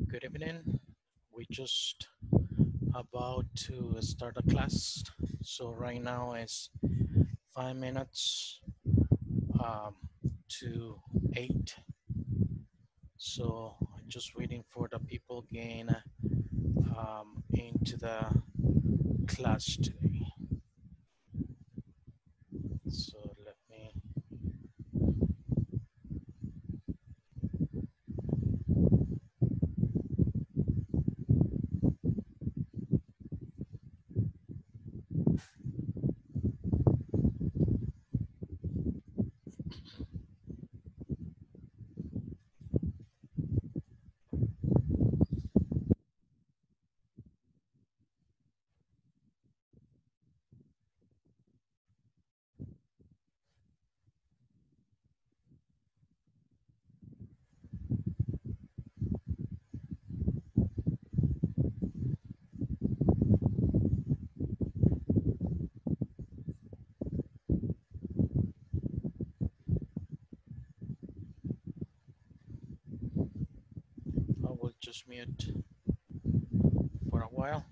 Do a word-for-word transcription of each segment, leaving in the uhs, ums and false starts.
Good evening. We just about to start a class. So right now is five minutes um, to eight. So just waiting for the people gain um, into the class today. So let me. I will just mute for a while.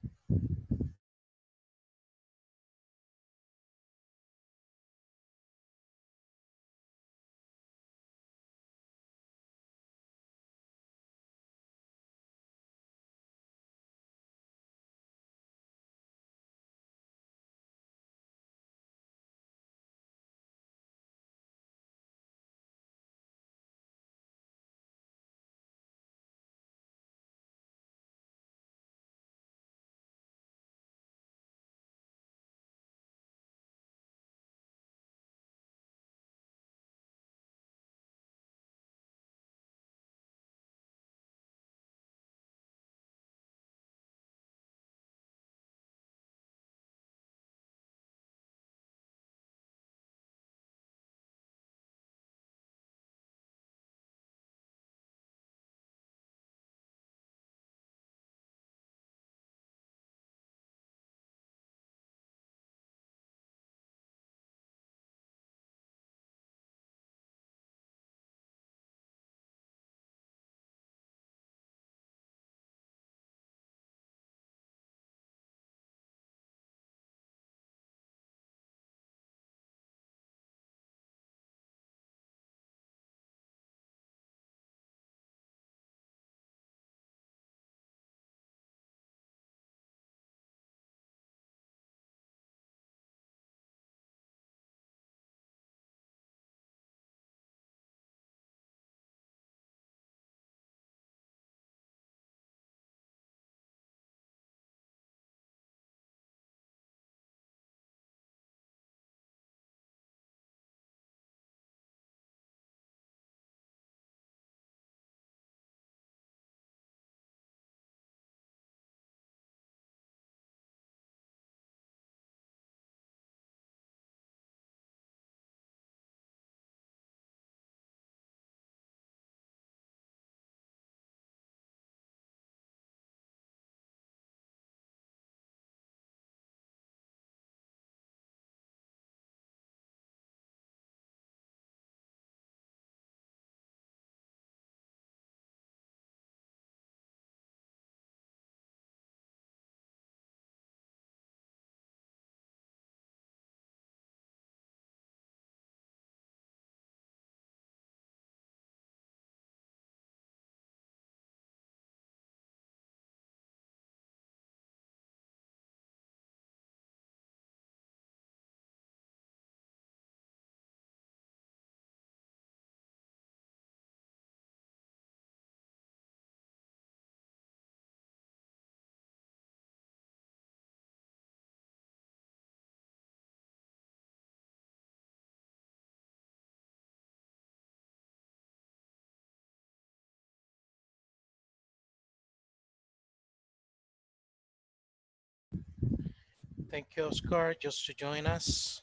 Thank you, Oscar, just to join us.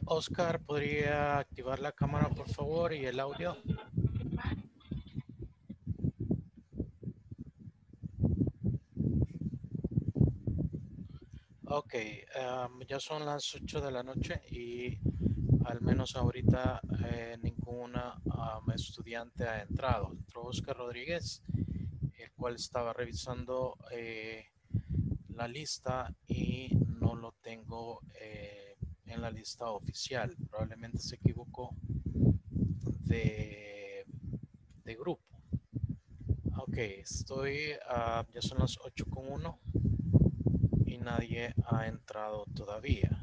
Oscar, ¿podría activar la cámara, por favor, y el audio? Ok, um, ya son las ocho de la noche y al menos ahorita eh, ninguna um, estudiante ha entrado. Entró Oscar Rodríguez, el cual estaba revisando eh, la lista y no lo tengo eh, en la lista oficial. Probablemente se equivocó de, de grupo. Ok, estoy, uh, ya son las ocho con uno y nadie ha entrado todavía.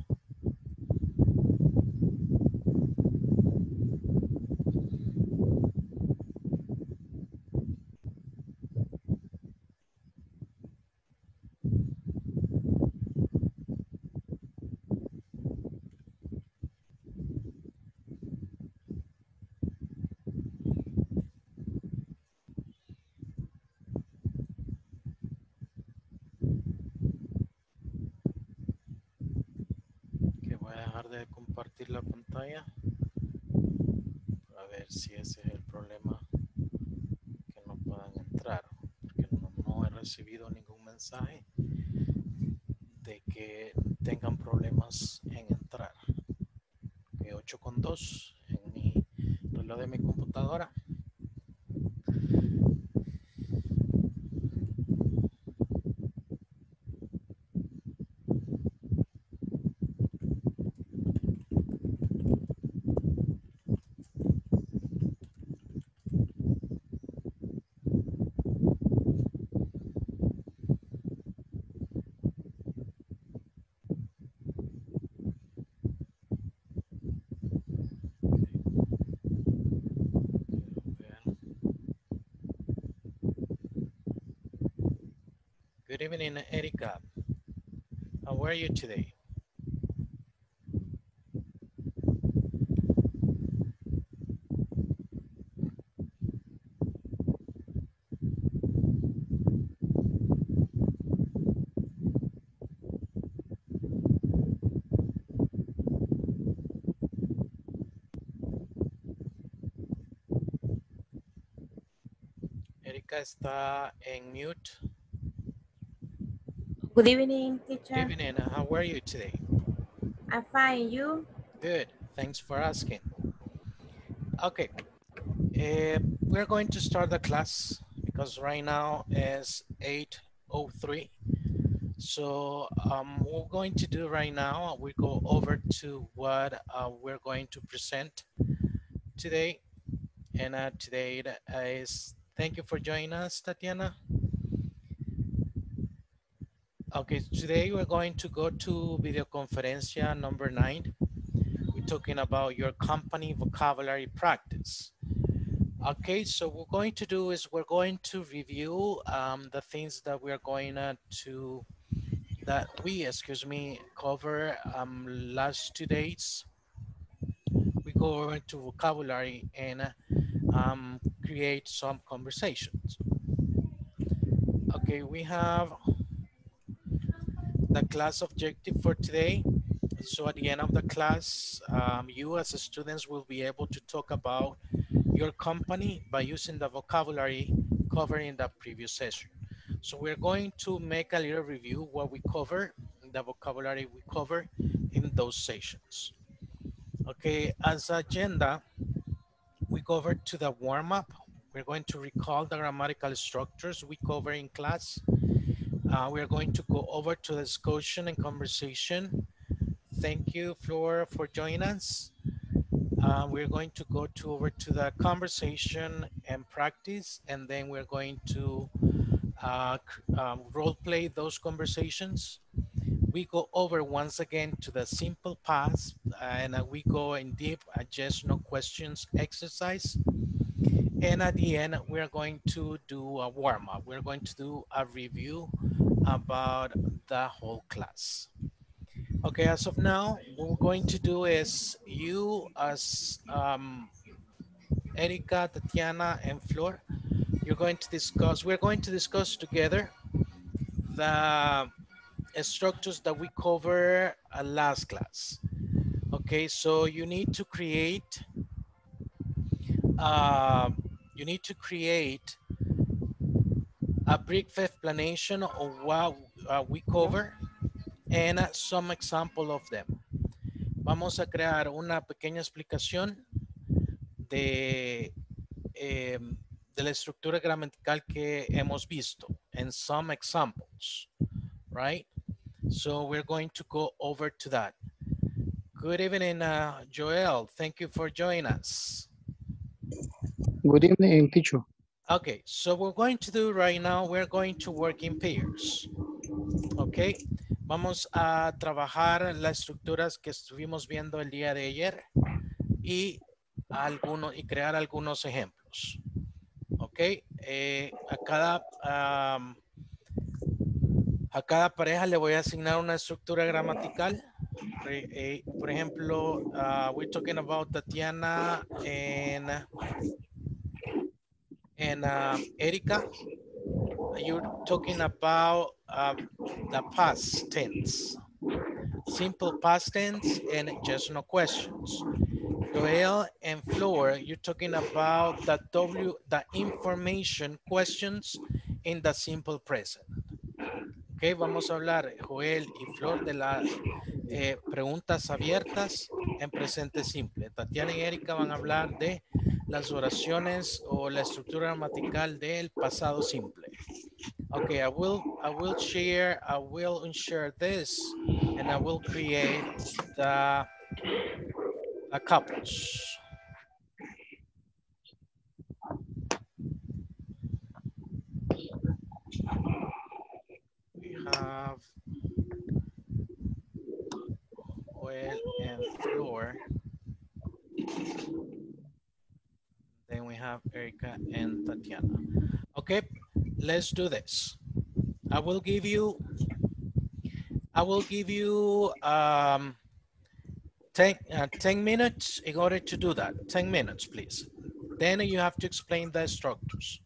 Que voy a dejar de compartir la pantalla. A ver si ese es el problema, que no puedan entrar. Porque no, no he recibido ningún mensaje de que tengan problemas en entrar. Que ocho con dos en mi reloj de mi computadora. Good evening, Erika. How are you today? Erika está en mute. Good evening, teacher. Evening, how are you today? I'm fine. You? Good, thanks for asking. Okay, uh, we're going to start the class because right now is eight oh three. So um, what we're going to do right now, we go over to what uh, we're going to present today. And uh, today is, thank you for joining us, Tatiana. Okay, today we're going to go to video conferencia number nine. We're talking about your company vocabulary practice. Okay, so what we're going to do is we're going to review um, the things that we're going uh, to, that we, excuse me, cover um, last two days. We go over to vocabulary and uh, um, create some conversations. Okay, we have the class objective for today. So at the end of the class, um, you as students will be able to talk about your company by using the vocabulary covered in the previous session. So we're going to make a little review what we cover, the vocabulary we cover in those sessions. Okay, as agenda, we cover to the warm-up. We're going to recall the grammatical structures we cover in class. Uh, we're going to go over to the discussion and conversation. Thank you, Flora, for joining us. Uh, we're going to go to over to the conversation and practice, and then we're going to uh, um, role play those conversations. We go over once again to the simple past, and uh, we go in deep uh, yes, no questions exercise. And at the end, we're going to do a warm up. We're going to do a review about the whole class. Okay, as of now, what we're going to do is you as um, Erika, Tatiana, and Flor, you're going to discuss, we're going to discuss together the structures that we cover uh, last class. Ok, Okay, so you need to create, uh, you need to create a brief explanation of what uh, we cover and uh, some example of them. Vamos a crear una pequeña explicación de, eh, de la estructura gramatical que hemos visto and some examples, right? So we're going to go over to that. Good evening, uh, Joel. Thank you for joining us. Good evening, teacher. Okay, so we're going to do right now, we're going to work in pairs. Okay, vamos a trabajar las estructuras que estuvimos viendo el día de ayer y, algunos, y crear algunos ejemplos. Ok, eh, a, cada, um, a cada pareja le voy a asignar una estructura gramatical. Eh, eh, por ejemplo, uh, we're talking about Tatiana and, and um, Erika. You're talking about uh, the past tense, simple past tense and just no questions. Joel and Flor, you're talking about the W, the information questions in the simple present. Ok, vamos a hablar, Joel y Flor, de las eh, preguntas abiertas en presente simple. Tatiana y Erika van a hablar de las oraciones o la estructura gramatical del pasado simple. Okay, I will, I will share, I will share this and I will create the, the couples. We have Joel and Flor. Then we have Erika and Tatiana. Okay, let's do this. I will give you, I will give you um, ten, uh, ten minutes in order to do that. ten minutes, please. Then you have to explain the structures.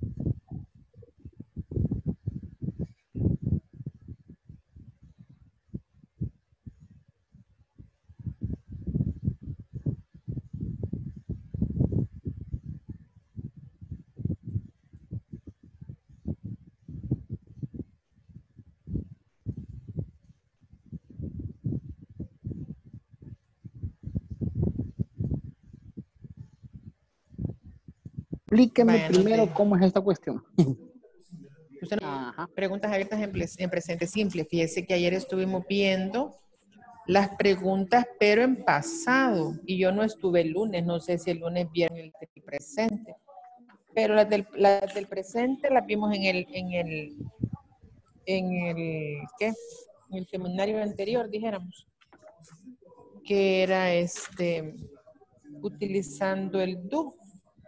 Explíqueme Vaya, no primero te- cómo es esta cuestión. Usted no- Ajá. preguntas abiertas en, pres- en presente simple. Fíjese que ayer estuvimos viendo las preguntas, pero en pasado. Y yo no estuve el lunes, no sé si el lunes vieron el del presente. Pero las del, las del presente las vimos en el, en el, en el, ¿qué? En el seminario anterior, dijéramos. Que era este, utilizando el do.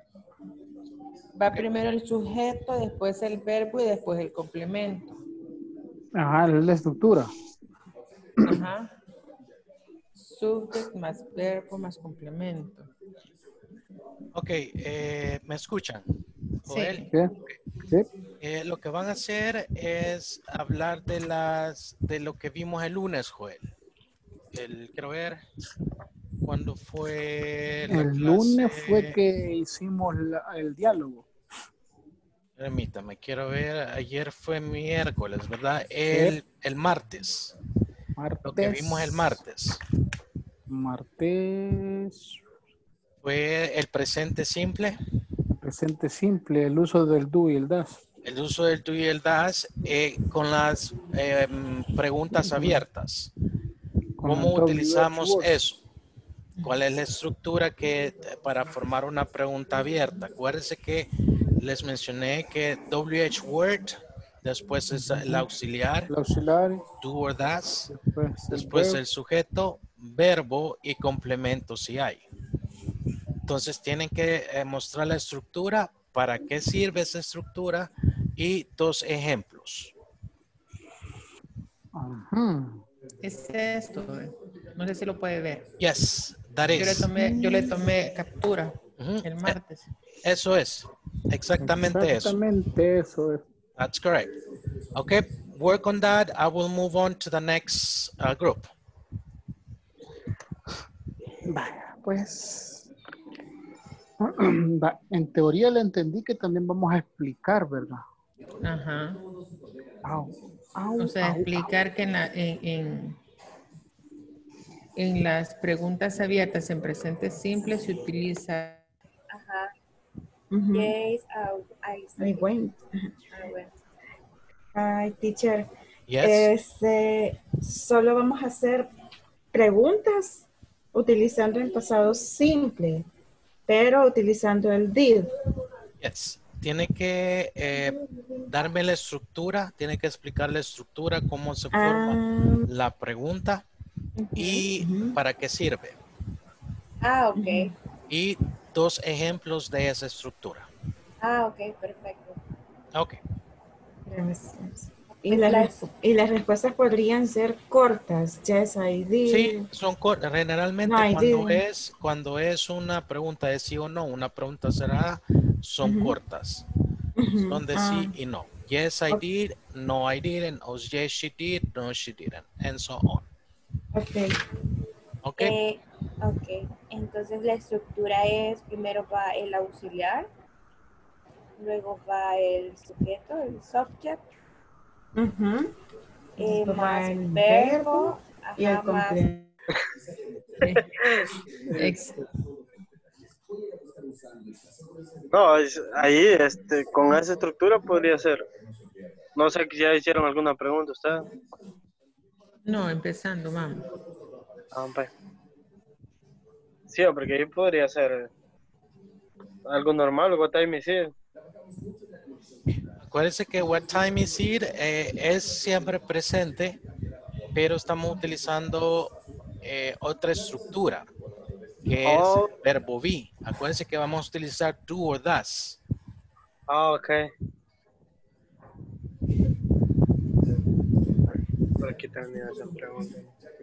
Va primero el sujeto, después el verbo y después el complemento. Ajá, es la estructura. Ajá. Subject más verbo más complemento. Ok, eh, ¿me escuchan? Joel, Sí. ¿Sí? ¿Sí? eh, lo que van a hacer es hablar de las de lo que vimos el lunes, Joel. El, quiero ver cuándo fue la El clase. lunes fue que hicimos la- el diálogo. Permítame, quiero ver. Ayer fue miércoles, ¿verdad? El, el martes. Martes. Lo que vimos el martes Martes. fue el presente simple, Presente simple, el uso del do y el das. el uso del tú y el das eh, con las eh, preguntas abiertas. Con ¿Cómo el W H utilizamos words. eso? ¿Cuál es la estructura que para formar una pregunta abierta? Acuérdense que les mencioné que W H word, después es el auxiliar, El auxiliar. do or das, Después, después el el sujeto, verbo y complemento si hay. Entonces tienen que eh, mostrar la estructura, para qué sirve esa estructura y dos ejemplos. Ajá. Es esto. eh. No sé si lo puede ver. Yes, that Yo le is. tomé, yo le tomé captura Ujú. el martes. Eso es, exactamente eso. Exactamente eso es. That's correct. Okay, work on that. I will move on to the next uh, group. Vaya, pues. Va, en teoría le entendí que también vamos a explicar, ¿verdad? Ajá. Au, au, O sea, au, explicar que en, la- en, en, en las preguntas abiertas en presente simple se utiliza. Ajá. Ujú. Yes, I, I, I went. I went. Ay, teacher. Yes. Este, solo vamos a hacer preguntas utilizando el pasado simple, pero utilizando el did. Yes. Tiene que eh, darme la estructura, tiene que explicar la estructura, cómo se forma Ah, la pregunta y ujú. para qué sirve. Ah, ok. Ujú. Y dos ejemplos de esa estructura. Ah, ok, perfecto. Ok. Gracias. Y, Pues las las- respu- y las respuestas podrían ser cortas. Yes, I did. Sí, son cortas. Generalmente No, I cuando didn't. es, cuando es una pregunta de sí o no, una pregunta cerrada, son Ujú. cortas. Ujú. Son de Ah, sí y no. Yes, I Ok. did. No, I didn't. O yes, she did. No, she didn't. And so on. ok. Ok. Eh, ok, entonces la estructura es, primero va el auxiliar, luego va el sujeto, el subject, Ujú. eh, Después va más el verbo, y el ajá, más, complemento. Ex- No, es- ahí este, con esa estructura podría ser. No sé si ya hicieron alguna pregunta usted. No, empezando, vamos. Ah, pues. Sí, porque ahí podría ser algo normal, what time is it? Acuérdense que what time is it eh, es siempre presente, pero estamos utilizando eh, otra estructura, que es Oh, el verbo be. Acuérdense que vamos a utilizar do or does. ah, ok. Por aquí termina esa pregunta.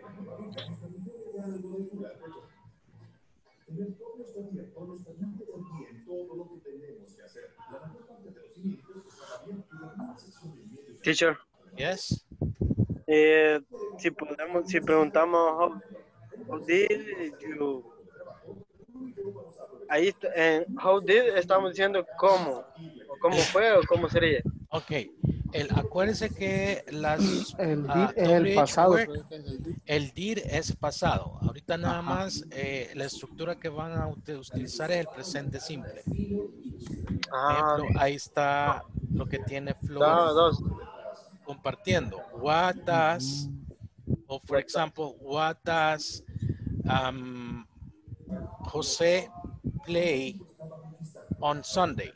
Teacher, Yes. eh, si podemos, si preguntamos how, how did you, ahí está- en how did estamos diciendo cómo, o cómo fue o cómo sería. Ok. El, acuérdense que las El ah, did es el W H pasado. word, pero este es el did. el did es pasado. Ahorita nada Ajá. más eh, la estructura que van a ut- utilizar es el presente simple. Ah, Ejemplo, ahí está lo que tiene da, Flor dos. compartiendo. What does, o for example, what does um, José play on Sunday?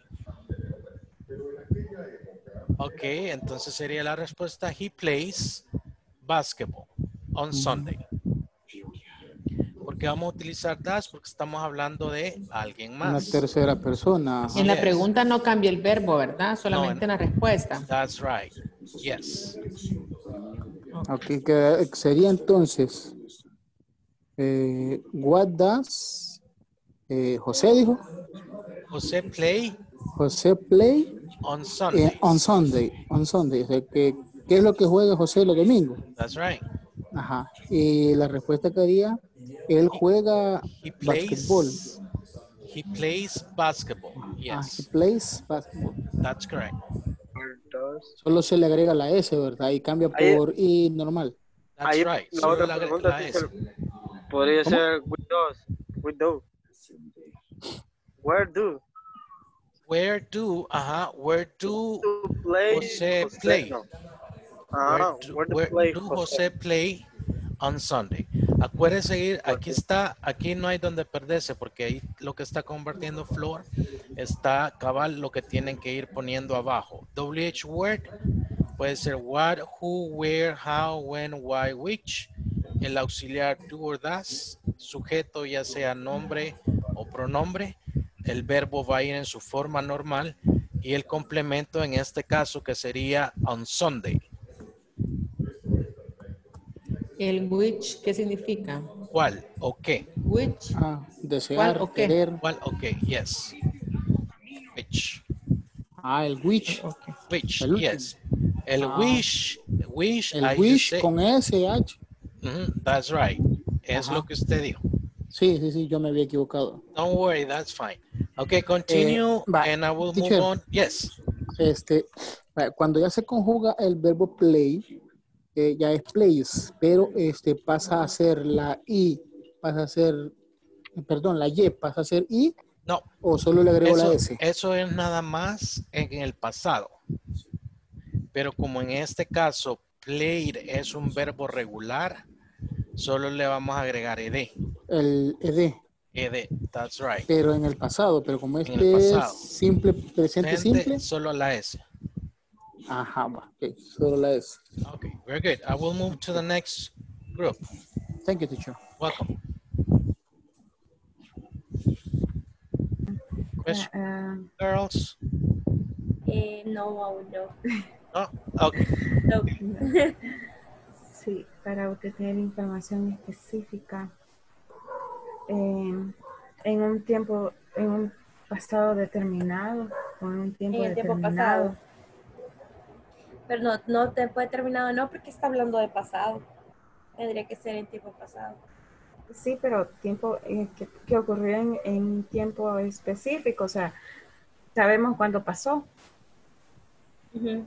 Ok, entonces sería la respuesta, he plays basketball on Sunday. ¿Por qué vamos a utilizar does? Porque estamos hablando de alguien Una más. tercera persona. ajá. En la Yes. pregunta no cambia el verbo, ¿verdad? Solamente No, en la respuesta. That's right. Yes. Aquí que sería entonces, eh, what does eh, José dijo? José play José play on eh, Sundays. on Sunday. On Sunday. O sea, que, ¿qué es lo que juega José los domingos? That's right. Ajá. Y la respuesta que haría, él juega He basquetbol. plays. He plays basketball. Ah, he Yes, plays basketball. that's correct. Dos. Solo se le agrega la S, ¿verdad? Y cambia Ahí- por I normal. That's Ahí right. la Solo otra la, pregunta, la S. teacher, podría ¿Cómo? ser with those, with those. Where do? Where do, ajá, where do To play José José, play? no. Where Ah, do, where to where play do José. José play on Sunday? Acuérdense, ir, aquí está, aquí no hay donde perderse porque ahí lo que está compartiendo Flor está cabal lo que tienen que ir poniendo abajo. W H word puede ser what, who, where, how, when, why, which. El auxiliar do or does, sujeto ya sea nombre o pronombre. El verbo va a ir en su forma normal y el complemento en este caso que sería on Sunday. El which, ¿qué significa? ¿Cuál o qué? Which, Ah, desear, ¿cuál o qué? querer. ¿Cuál o qué? Yes. Which. Ah, el which. Ok. Which, El último. yes. El Ah. wish, wish, El I wish just say- con S H. Mhm, that's right. Es Ajá. lo que usted dijo. Sí, sí, sí, yo me había equivocado. Don't worry, that's fine. Okay, continue Eh, va, and I will teacher. move on. Yes. Este, va, cuando ya se conjuga el verbo play, eh, ya es plays, pero este pasa a ser la I, pasa a ser, perdón, la Y pasa a ser I, No, o solo le agrego la eso, S. eso es nada más en el pasado. Pero como en este caso, played es un verbo regular, solo le vamos a agregar ed. El ed, Ed, that's right. pero en el pasado, pero como En el este es pasado. simple, presente Presente, simple, solo la S. ajá, va, ok, solo la S. Okay, very good. I will move to the next group. Thank you, teacher. Welcome. Question, Ah, girls? Eh, no, aún no. No? Okay. No. sí, para obtener información específica eh, en un tiempo, en un pasado determinado o en un tiempo En el tiempo determinado. pasado. Pero no, no tiempo determinado, no, porque está hablando de pasado. Tendría que ser en tiempo pasado. Sí, pero tiempo eh, que, que ocurrió en, en tiempo específico, o sea, sabemos cuándo pasó. Ujú.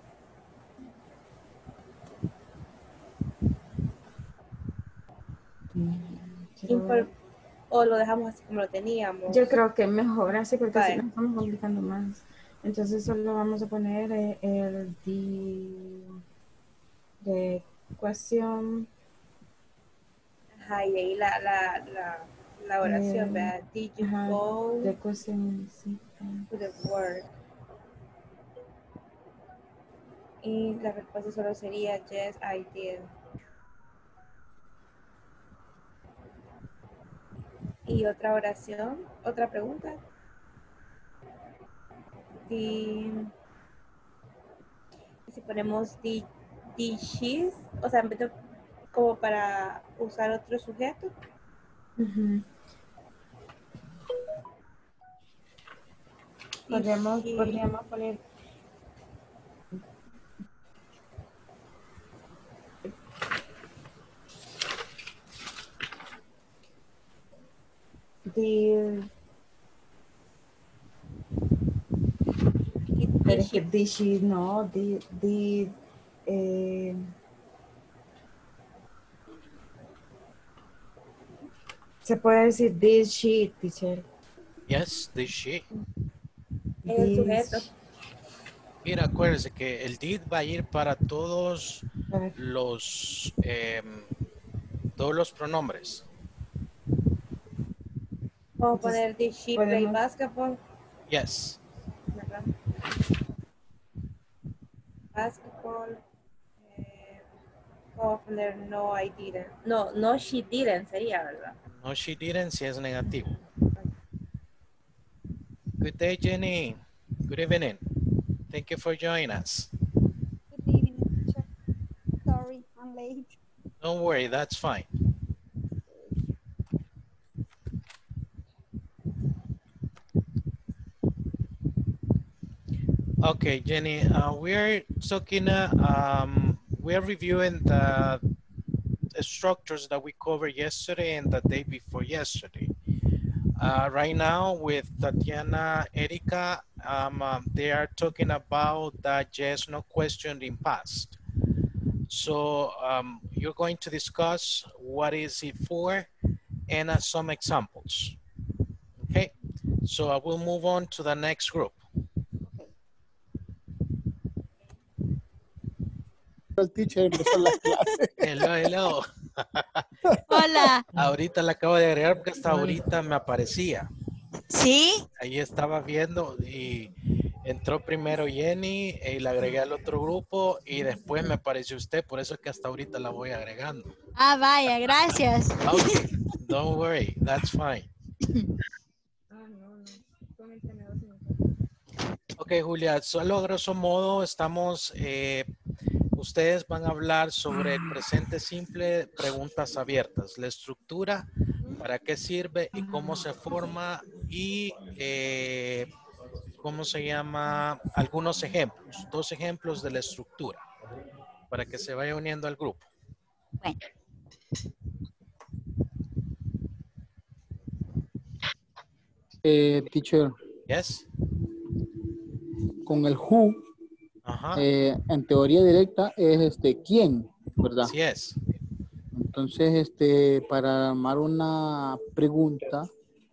Infor- o lo dejamos así como lo teníamos. Yo creo que mejor así porque Vale. así nos estamos complicando más. Entonces solo vamos a poner eh, el di de ecuación. Ajá, y de ahí la, la, la, la oración, Eh, ¿verdad? Did you ajá, go de ecuación, sí. to the work? Y la respuesta solo sería yes, I did. Y otra oración, otra pregunta. Did, si ponemos did, did she, o sea, en vez de como para usar otro sujeto. Ujú. Podríamos, she- podríamos poner the did- pero did es que she- did she, no, did, did eh, se puede decir did she, teacher. Yes, did she. Es el Did sujeto. she- Mira, acuérdense que el did va a ir para todos a ver, los eh, todos los pronombres. Vamos a Entonces, poner did she play podemos- basketball, Yes. ¿verdad? Basketball. Eh, vamos a poner no, I didn't. No, no, she didn't sería, ¿verdad? No, she didn't, si es negativo. Good day, Jenny. Good evening. Thank you for joining us. Good evening, teacher. Sorry, I'm late. Don't worry, that's fine. Okay, Jenny, uh, we're talking, uh, um, we're reviewing the structures that we covered yesterday and the day before yesterday. Uh, right now with Tatiana, Erika, um, um, they are talking about the yes, no question in past. So um, you're going to discuss what is it for and uh, some examples. Okay, so I will move on to the next group. El teacher empezó la clase. Hello, hello. Hola. Ahorita la acabo de agregar porque hasta ahorita me aparecía. ¿Sí? Ahí estaba viendo y entró primero Jenny y la agregué al otro grupo y después me apareció usted, por eso es que hasta ahorita la voy agregando. Ah, vaya, gracias. Okay, don't worry, that's fine. Ok, Julia, solo a grosso modo estamos, eh, ustedes van a hablar sobre el presente simple, preguntas abiertas, la estructura, para qué sirve y cómo se forma y eh, cómo se llama, algunos ejemplos, dos ejemplos de la estructura, para que se vaya uniendo al grupo. Bueno. Eh, teacher, Yes. con el who, Ajá. eh, en teoría directa es este quién, ¿verdad? Así es. Entonces, este, para armar una pregunta,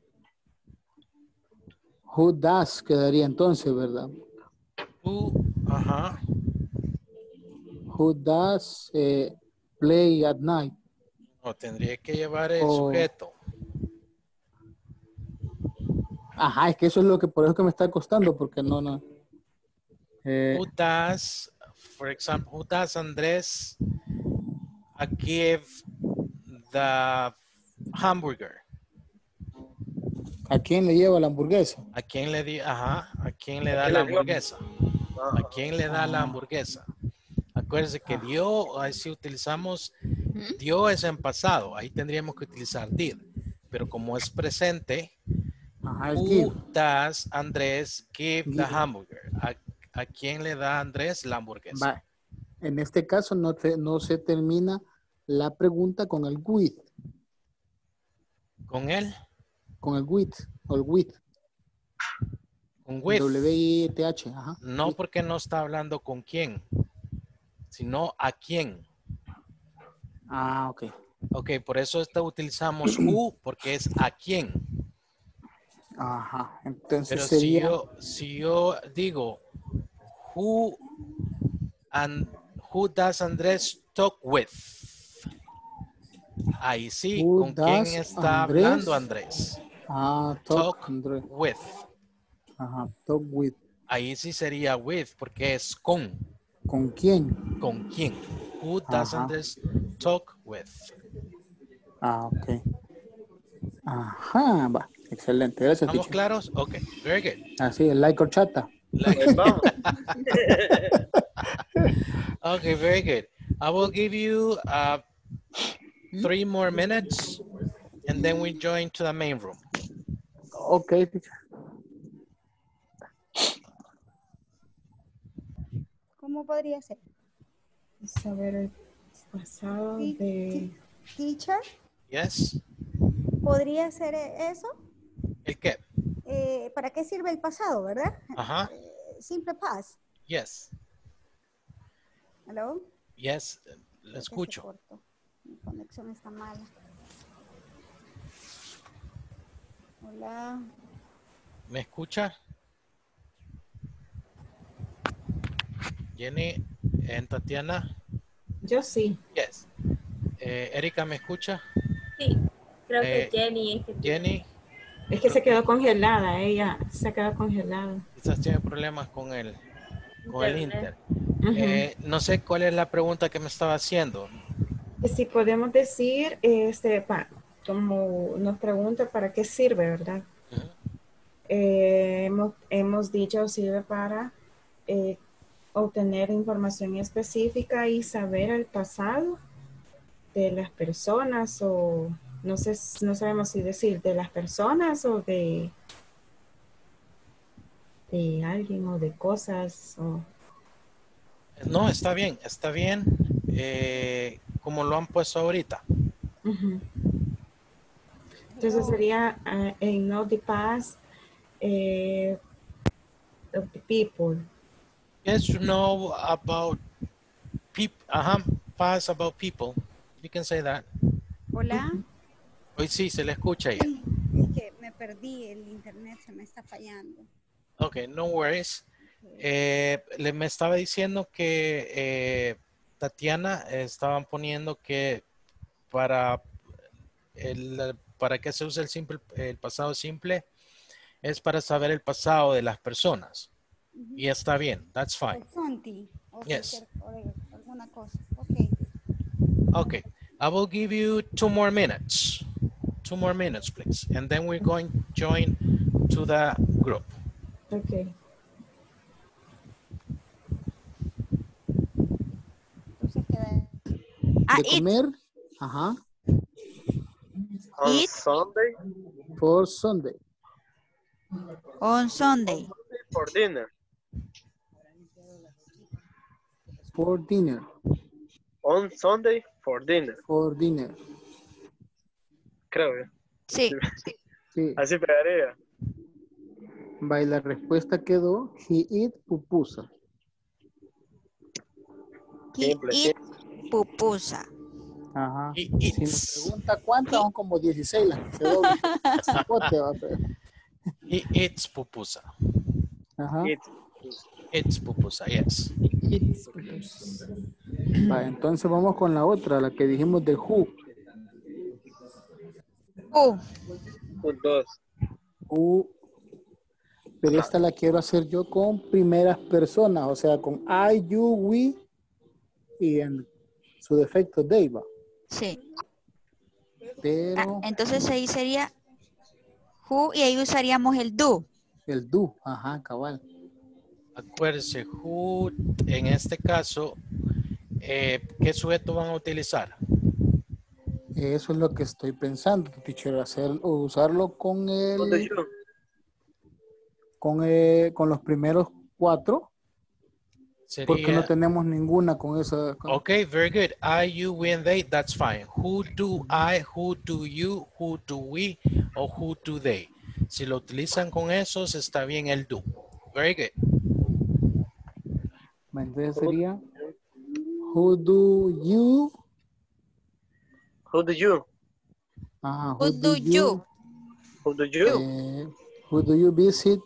who does quedaría entonces, ¿verdad? Who, ajá. Who does eh, play at night? No, tendría que llevar el O, sujeto. ajá, es que eso es lo que por eso que me está costando, porque no, no. Eh, Who does, for example, who does Andrés uh, give the hamburger? ¿A quién le lleva la hamburguesa? ¿A quién le di, ajá, a quién le ¿A da quién la le dio? hamburguesa? ¿A quién le da la hamburguesa? Acuérdense que dio, ahí si utilizamos, dio es en pasado, ahí tendríamos que utilizar did. Pero como es presente, Ajá, el who give. does Andrés give the Give. hamburger? ¿A, a quién le da Andrés la hamburguesa? Va. En este caso no, te- no se termina la pregunta con el with, ¿Con él? con el with, o el with, ¿Con with? W I T H, ajá. No with. porque no está hablando con quién, sino a quién. Ah, ok. Ok, por eso esta utilizamos who, porque es a quién. Ajá, entonces Pero si sería, yo, si yo digo, who, and, who does Andrés talk with? Ahí sí, who ¿con quién does está Andrés? hablando Andrés? Ah, talk, Talk Andrés. with. Ajá, talk with. Ahí sí sería with, porque es con. ¿Con quién? ¿Con quién? Who does Ajá. Andrés talk with? Ah, ok. Ajá, va. Excelente, gracias, ¿Estamos teacher. claros? Ok, very good. Así, el like or chata. Like- Pues vamos. Okay, very good. I will give you uh, three more minutes and then we join to the main room. Ok, teacher. ¿Cómo podría ser? Saber el pasado Ti- de... ti- Teacher, Yes? ¿podría ser e- eso? ¿El qué? Eh, ¿Para qué sirve el pasado, verdad? Ajá. Eh, simple past. Yes. ¿Hello? Yes. Creo Lo que se escucho. cortó. Mi conexión está mala. Hola. ¿Me escucha? Jenny and Tatiana. Yo sí. Yes. Eh, Erika, ¿me escucha? Sí, creo Eh, que Jenny es que tiene- Jenny, Es que se quedó congelada, ella se quedó congelada. quizás tiene problemas con el, con el Inter. Ujú. Eh, no sé cuál es la pregunta que me estaba haciendo. Que si podemos decir, este, pa- como nos pregunta para qué sirve, ¿verdad? Ujú. Eh, hemos, hemos dicho sirve para eh, obtener información específica y saber el pasado de las personas o no sé, no sabemos si decir de las personas o de de alguien o de cosas o No, está bien, está bien. Eh, como lo han puesto ahorita. Ujú. Entonces sería uh, en know the past eh, of the people. Yes, to know about people. Ajá, past about people. You can say that. Hola. Hoy sí, se le escucha ya. Sí, es que me perdí, el internet se me está fallando. Ok, no worries. Eh, le me estaba diciendo que eh, Tatiana eh, estaban poniendo que para el para que se usa el simple el pasado simple es para saber el pasado de las personas. Ujú. Y está bien, that's fine. El Sonti, o Yes. cualquier- o de alguna cosa. Ok. Okay, I will give you two more minutes. Two more minutes, please. And then we're going to join to the group. Okay. Entonces queda. De comer, ajá, On Eat. Sunday for Sunday. On Sunday. for dinner. For dinner. On Sunday for dinner. For dinner. Creo que. Sí. Sí. Así pegaría. Va, y la respuesta quedó, he eat pupusa. He Simple, eat pupusa. Ajá. He Si nos eats. pregunta cuántas, He- son como dieciséis las que se doblan. Cipote, va, pero- He eats pupusa. Ajá. Eat. Eats pupusa, yes. It's pupusas. Va, entonces vamos con la otra, la que dijimos de who. Who. Put dos. Who. Pero esta la quiero hacer yo con primeras personas, o sea, con I, you, we y en su defecto they, va. Sí. Ah, Pero entonces ahí sería who y ahí usaríamos el do. el do, ajá, cabal. Acuérdense, who, en este caso, eh, ¿qué sujeto van a utilizar? Eso es lo que estoy pensando, teacher, hacer o usarlo con Put the el you. con, eh, con los primeros cuatro, porque no Sería, tenemos ninguna con esa. con- okay, very good. I, you, we, and they, that's fine. Who do I, who do you, who do we, o who do they? Si lo utilizan con esos, está bien el do. Very good. Entonces sería who do you, Who do you? ajá, Who do you? Who do you? eh, who do you visit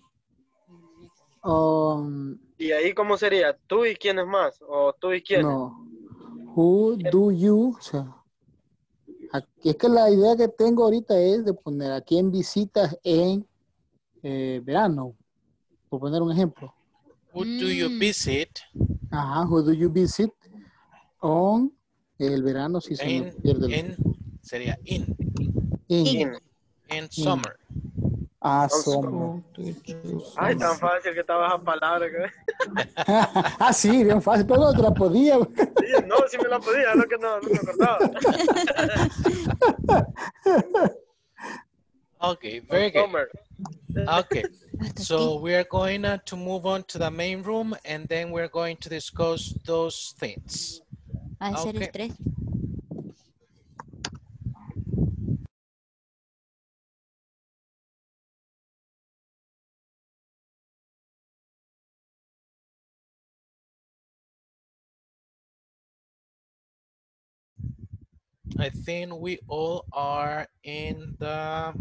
um, Y ahí, ¿cómo sería? ¿Tú y quiénes más? ¿O tú y quiénes? no, who do you, o sea, aquí es que la idea que tengo ahorita es de poner a quién visitas en eh, verano, por poner un ejemplo. Who do you Mm. visit Ajá, who do you visit on el verano, si se me in, pierde el in, sería in, in. In. in summer. Ah, Summer. summer. Go to choose Ay, tan some- fácil que estaba esa palabra. Que... Ah, sí, bien fácil, pero no te la podía. Sí, no, sí me la podía, lo que no, no me acordaba. Okay, very good. Summer. Okay, Hasta so aquí. we are going uh, to move on to the main room and then we're going to discuss those things. A hacer Okay. el tres. I think we all are in the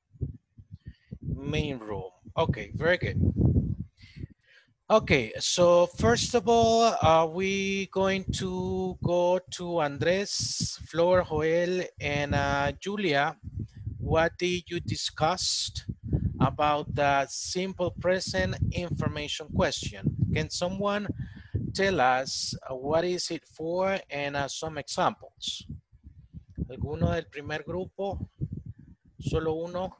main room. Okay, very good. Okay, so first of all, are we going to go to Andres, Flor, Joel, and uh, Julia? What did you discuss about the simple present information question? Can someone tell us uh, what is it for and uh, some examples? ¿Alguno del primer grupo? ¿Solo uno?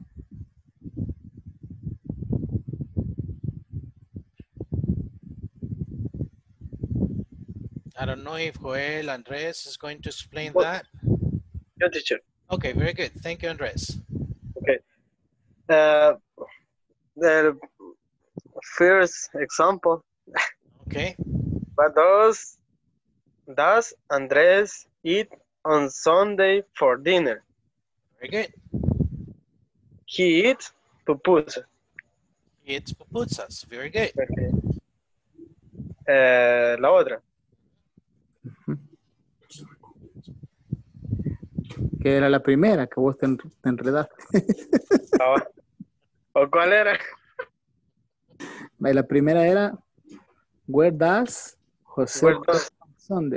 I don't know if Joel Andres is going to explain What? that. Your teacher. Okay, very good. Thank you, Andres. Okay. Uh, the first example. Okay, What does, does Andres eat on Sunday for dinner? very good. He eats pupusas. It's pupusas. Very good. Okay. Eh, la otra. Que era la primera que vos te, en- te enredaste. Ah, ¿o cuál era? La primera era where does José Where play does- on Sunday?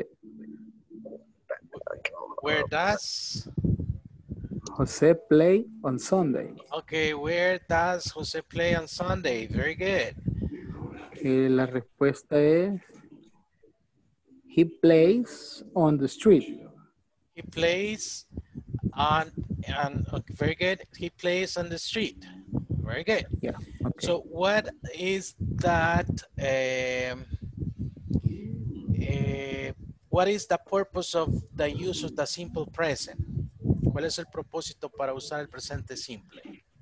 Where does, José play on Sunday. okay, where does Jose play on Sunday? Very good. Eh, la respuesta es he plays on the street. He plays on, on okay, very good. He plays on the street. Very good. Yeah, okay. So what is that, um, eh, what is the purpose of the use of the simple present? ¿Cuál es el propósito para usar el presente simple?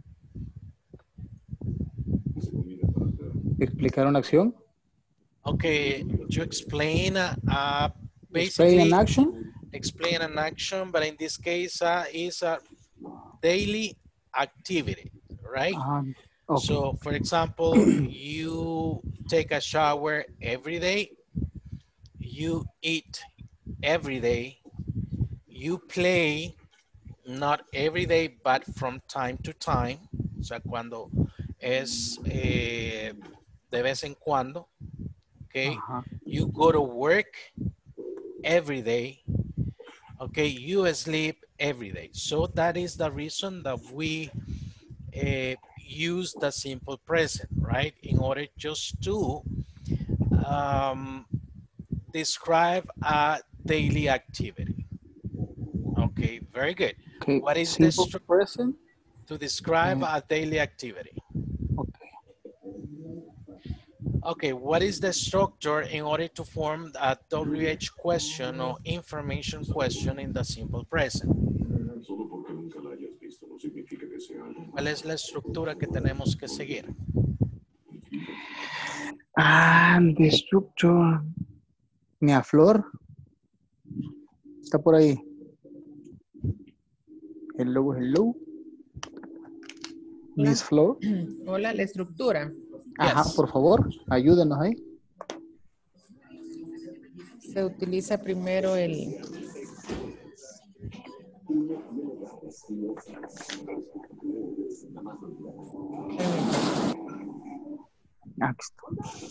Explicar una acción. Okay, you explain, uh, uh, Explain basically an action. explain an action, but in this case uh, is a daily activity, right? Ajá. Okay. So, for example, you take a shower every day, you eat every day, you play not every day, but from time to time. O sea, cuando es eh, de vez en cuando, okay? Ajá. You go to work every day, okay? You sleep every day. So that is the reason that we uh, use the simple present, right? In order just to um, describe a daily activity. Okay, very good. Okay. What is the Simple stru- present. to describe Uh, a daily activity? okay. Okay, what is the structure in order to form a W H question or information question in the simple present? ¿Cuál es la estructura que tenemos que seguir? Ah, the structure. Mia Flor. Está por ahí. Hello, hello. Miss Flor. Hola, la estructura. Ajá, Yes. por favor, ayúdenos ahí. Se utiliza primero el... Aquí está.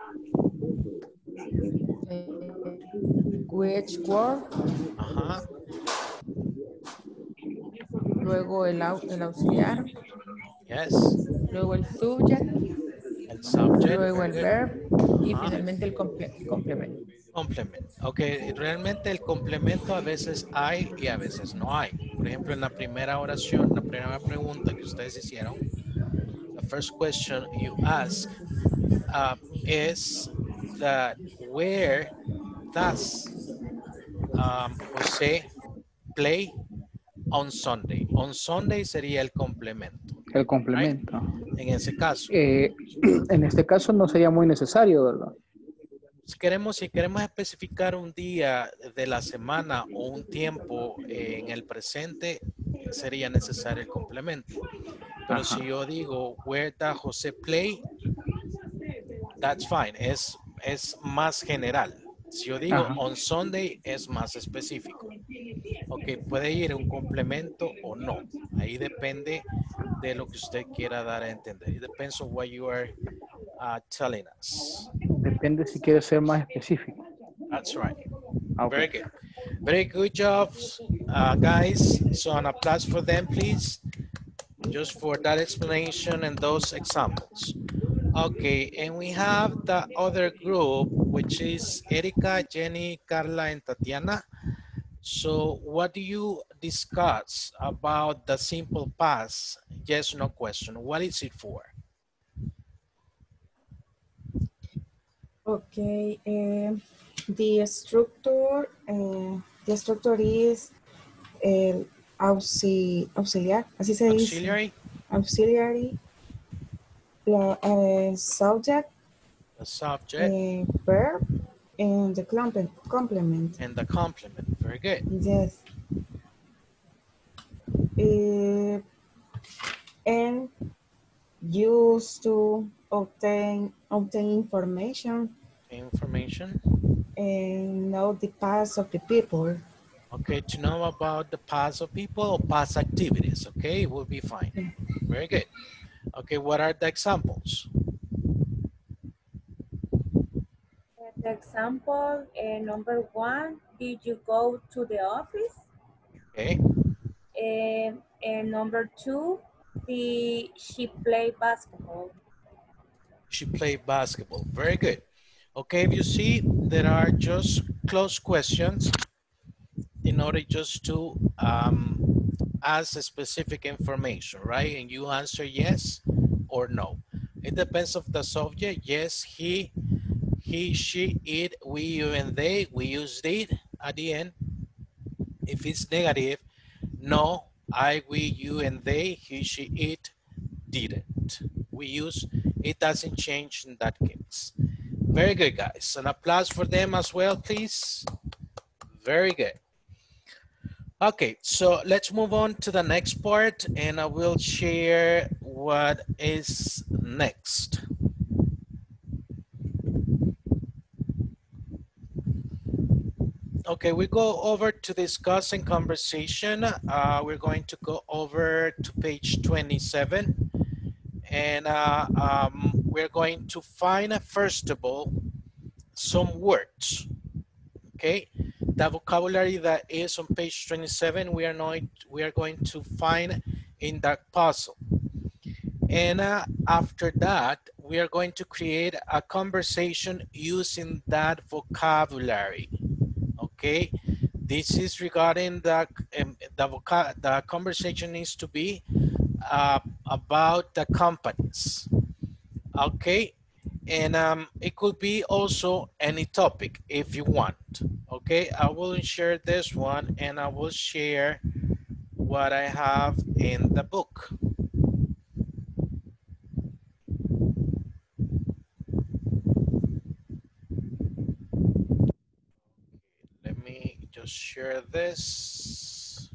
Which word, Ajá. luego el, au- el auxiliar, Yes. luego el subject, El subject. luego Very el good. verb y Ajá. finalmente el comple- complemento. Complement. Ok, realmente el complemento a veces hay y a veces no hay. Por ejemplo, en la primera oración, la primera pregunta que ustedes hicieron, the first question you ask uh, is that where does um, José play on Sunday? On Sunday sería el complemento. El Right? complemento. En ese caso. Eh, en este caso no sería muy necesario, ¿verdad? Si queremos, si queremos especificar un día de la semana o un tiempo eh, en el presente, sería necesario el complemento. Pero Ajá. si yo digo, where does José play? That's fine. Es, es más general. Si yo digo, Ajá. on Sunday, es más específico. Ok, puede ir un complemento o no. Ahí depende de lo que usted quiera dar a entender. It depends on what you are uh, telling us. Depende si quiere ser más específico. That's right. Ah, Very ok. good. Very good job, uh, guys. So an applause for them, please. Just for that explanation and those examples. Okay, and we have the other group, which is Erika, Jenny, Carla, and Tatiana. So what do you discuss about the simple past yes, no question? What is it for? Okay, uh, the structure, uh, the structure is uh, auxi- auxiliar, así se dice. Auxiliary, Auxiliary, la, uh, subject, the subject, uh, verb, and the complement. complement. and the complement. Very good. Yes. Uh, and used to obtain obtain information Information. and know the past of the people. Okay, to know about the past of people or past activities, okay, it will be fine. Very good. Okay, what are the examples? The example, uh, number one, did you go to the office? Okay, Uh, and number two, did she play basketball? she played basketball. Very good. Okay, if you see, there are just close questions in order just to um, ask specific information, right? And you answer yes or no. It depends of the subject. Yes, he, he, she, it, we, you, and they. We use did at the end. If it's negative, no, I, we, you, and they, he, she, it, didn't. We use, it doesn't change in that case. Very good, guys. An applause for them as well, please. Very good. Okay, so let's move on to the next part and I will share what is next? Okay, we go over to discussing conversation. Uh, we're going to go over to page twenty-seven. And uh, um, we're going to find, uh, first of all, some words, okay? The vocabulary that is on page twenty-seven, we are, not, we are going to find in that puzzle. And uh, after that, we are going to create a conversation using that vocabulary, okay? This is regarding the, um, the, voca the conversation needs to be uh, about the companies, okay? And um, it could be also any topic if you want, okay? I will share this one and I will share what I have in the book. Let me just share this.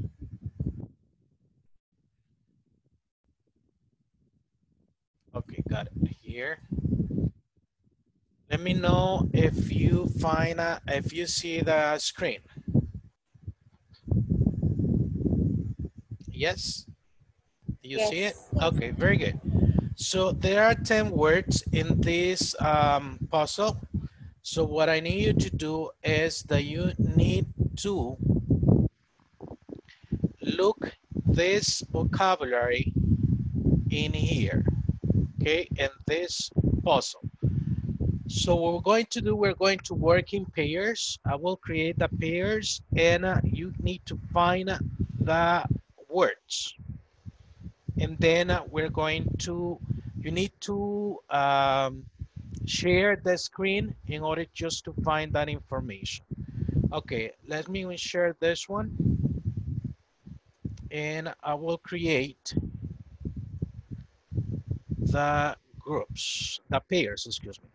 Okay, got it here. Let me know if you find, a, if you see the screen. Yes? Do you Yes. see it? Okay, very good. So there are ten words in this um, puzzle. So what I need you to do is that you need to look this vocabulary in here, okay, in this puzzle. So what we're going to do, we're going to work in pairs. I will create the pairs and uh, you need to find the words. And then uh, we're going to, you need to um, share the screen in order just to find that information. Okay, let me share this one. And I will create the groups, the pairs, excuse me.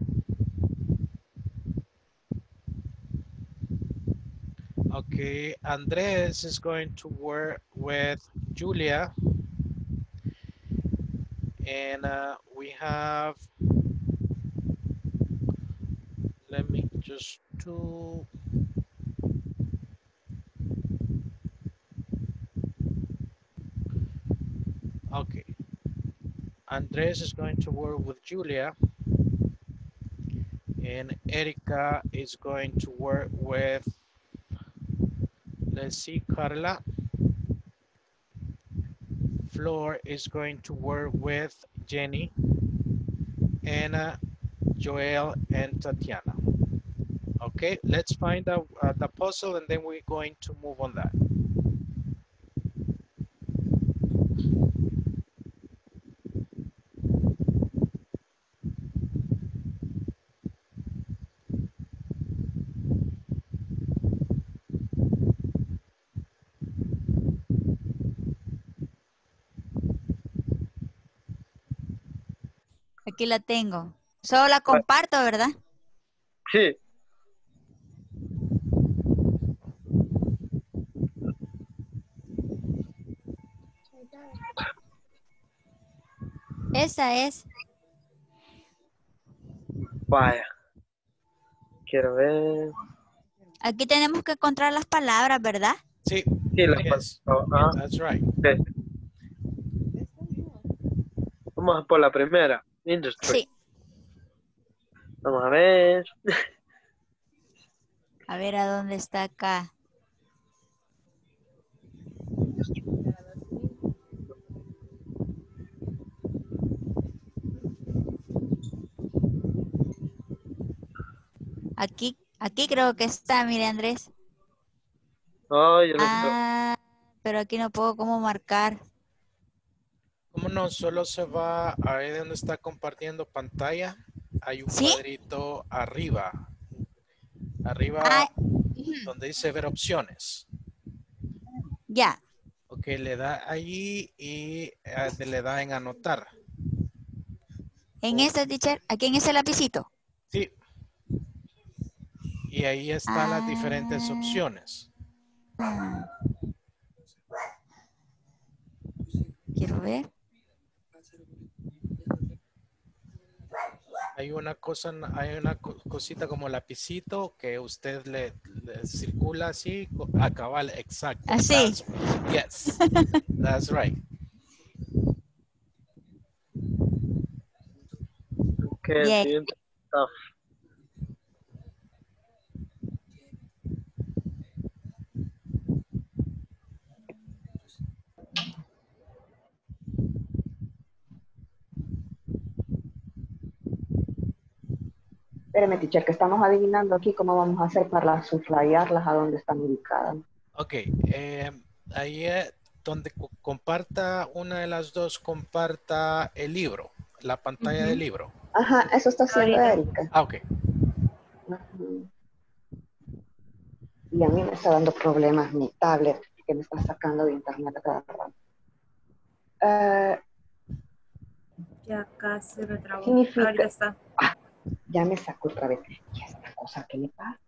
Okay, Andres is going to work with Julia. And uh, we have, let me just do, okay. Andres is going to work with Julia. And Erica is going to work with, let's see, Carla. Flor is going to work with Jenny. Anna, Joel, and Tatiana. Okay, let's find out uh, the puzzle and then we're going to move on that. Aquí la tengo. Solo la comparto, ¿verdad? Sí. Esa es. Vaya. Quiero ver. Aquí tenemos que encontrar las palabras, ¿verdad? Sí. Sí, las Yes. palabras. That's right. Okay. Vamos por la primera. Industry. Sí. Vamos a ver. A ver a dónde está acá. Aquí, aquí creo que está, mire Andrés. Oh, yo lo Ah, pero aquí no puedo cómo marcar. ¿Cómo no? Solo se va ahí donde está compartiendo pantalla. Hay un ¿Sí? cuadrito arriba. Arriba Ah, donde dice ver opciones. ya. Ok, le da allí y eh, le da en anotar. En ese, teacher, aquí en ese lapicito. Sí. Y ahí están Ah. las diferentes opciones. Quiero ver. Hay una cosa, hay una co- cosita como lapicito que usted le, le circula así, co- a cabal, exacto. Así. That's, yes, that's right. Que el Bien. siguiente está. Espérame, teacher, que estamos adivinando aquí cómo vamos a hacer para subrayarlas a dónde están ubicadas. Ok, eh, ahí eh, donde co- comparta una de las dos, comparta el libro, la pantalla Ujú. del libro. Ajá, eso está haciendo Ahorita. Erika. Ah, ok. Ujú. Y a mí me está dando problemas mi tablet, que me está sacando de internet a cada rato. Eh, Ya casi retrabó. Significa- Ahorita está. ya me sacó otra vez. ¿Y esta cosa qué le pasa?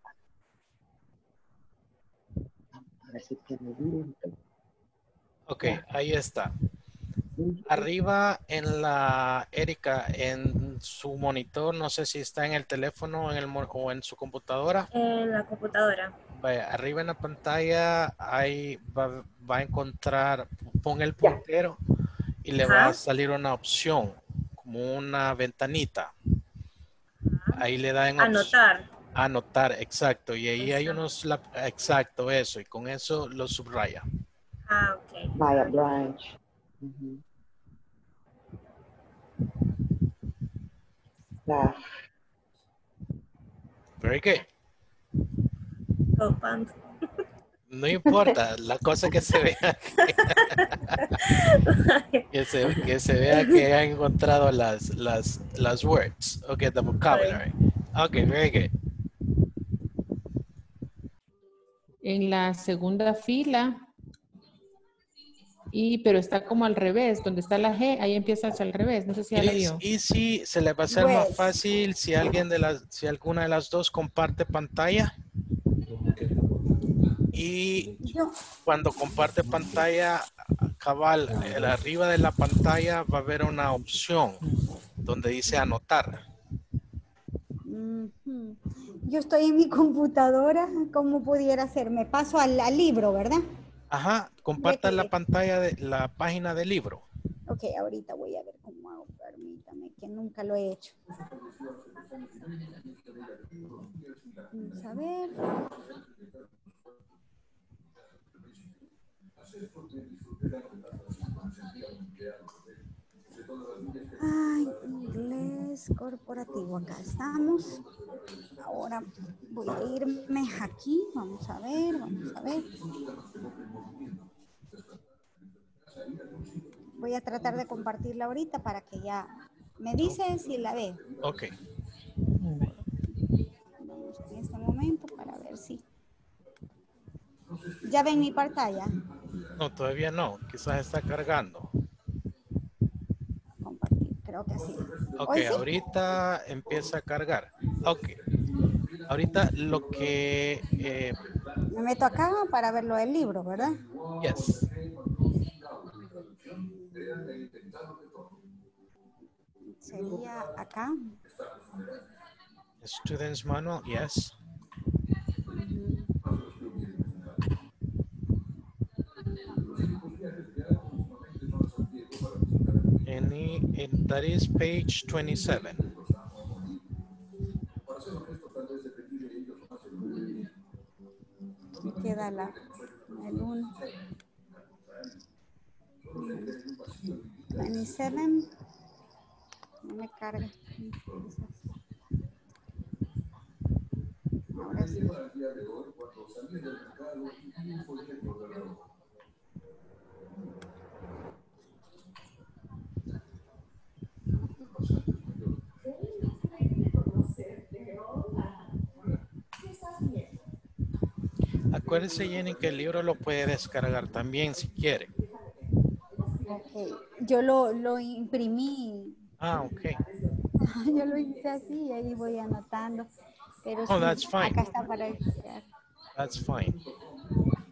A ver si tiene virus. Ok, ahí está. Ujú. Arriba en la, Erika, en su monitor, no sé si está en el teléfono en el, mo- o en su computadora. En la computadora. Vaya, arriba en la pantalla ahí va, va a encontrar, pon el Ya. puntero y le va a Ajá. salir una opción, como una ventanita. Ahí le da en opción. Anotar. Anotar, exacto. Y ahí hay Esa. unos, lap- exacto, eso. Y con eso lo subraya. Ah, ok. Vaya branch. Ujú. La- Very good. Copando. No importa, la cosa que se vea que se, que se vea que ha encontrado las, las, las words. Ok, the vocabulary. Ok, very good. En la segunda fila. Y, pero está como al revés, donde está la G, ahí empiezas al revés. No sé si ya It la is vio. easy, se le va a hacer más Pues. fácil si alguien de las, si alguna de las dos comparte pantalla. Y Yo, cuando comparte pantalla, cabal, el arriba de la pantalla va a haber una opción donde dice anotar. ujú. Yo estoy en mi computadora, ¿cómo pudiera ser? Me paso al, al libro, ¿verdad? Ajá, comparta la que- pantalla de la página del libro. Ok, ahorita voy a ver cómo hago, permítame, que nunca lo he hecho. Vamos a ver. Ay, inglés corporativo, acá estamos. Ahora voy a irme aquí, vamos a ver, vamos a ver. Voy a tratar de compartirla ahorita para que ya me dice si la ve. Ok, Vamos en este momento para ver si. ¿Ya ven mi pantalla? no, todavía no, quizás está cargando. Compartir, creo que sí. Ok, ¿Hoy sí? ahorita empieza a cargar. Ok, ahorita lo que, eh, Me meto acá para ver lo del libro, ¿verdad? yes, Sería acá. Students Manual, yes. Any, and that is page twenty-seven. Me queda la, el uno. veintisiete. No me carga. Ahora sí. Acuérdese, Jenny, que el libro lo puede descargar también si quiere. Ok. Yo lo, lo imprimí. Ah, ok. Yo lo hice así y ahí voy anotando. Pero Oh, sí, that's fine. acá está para explicar. That's fine.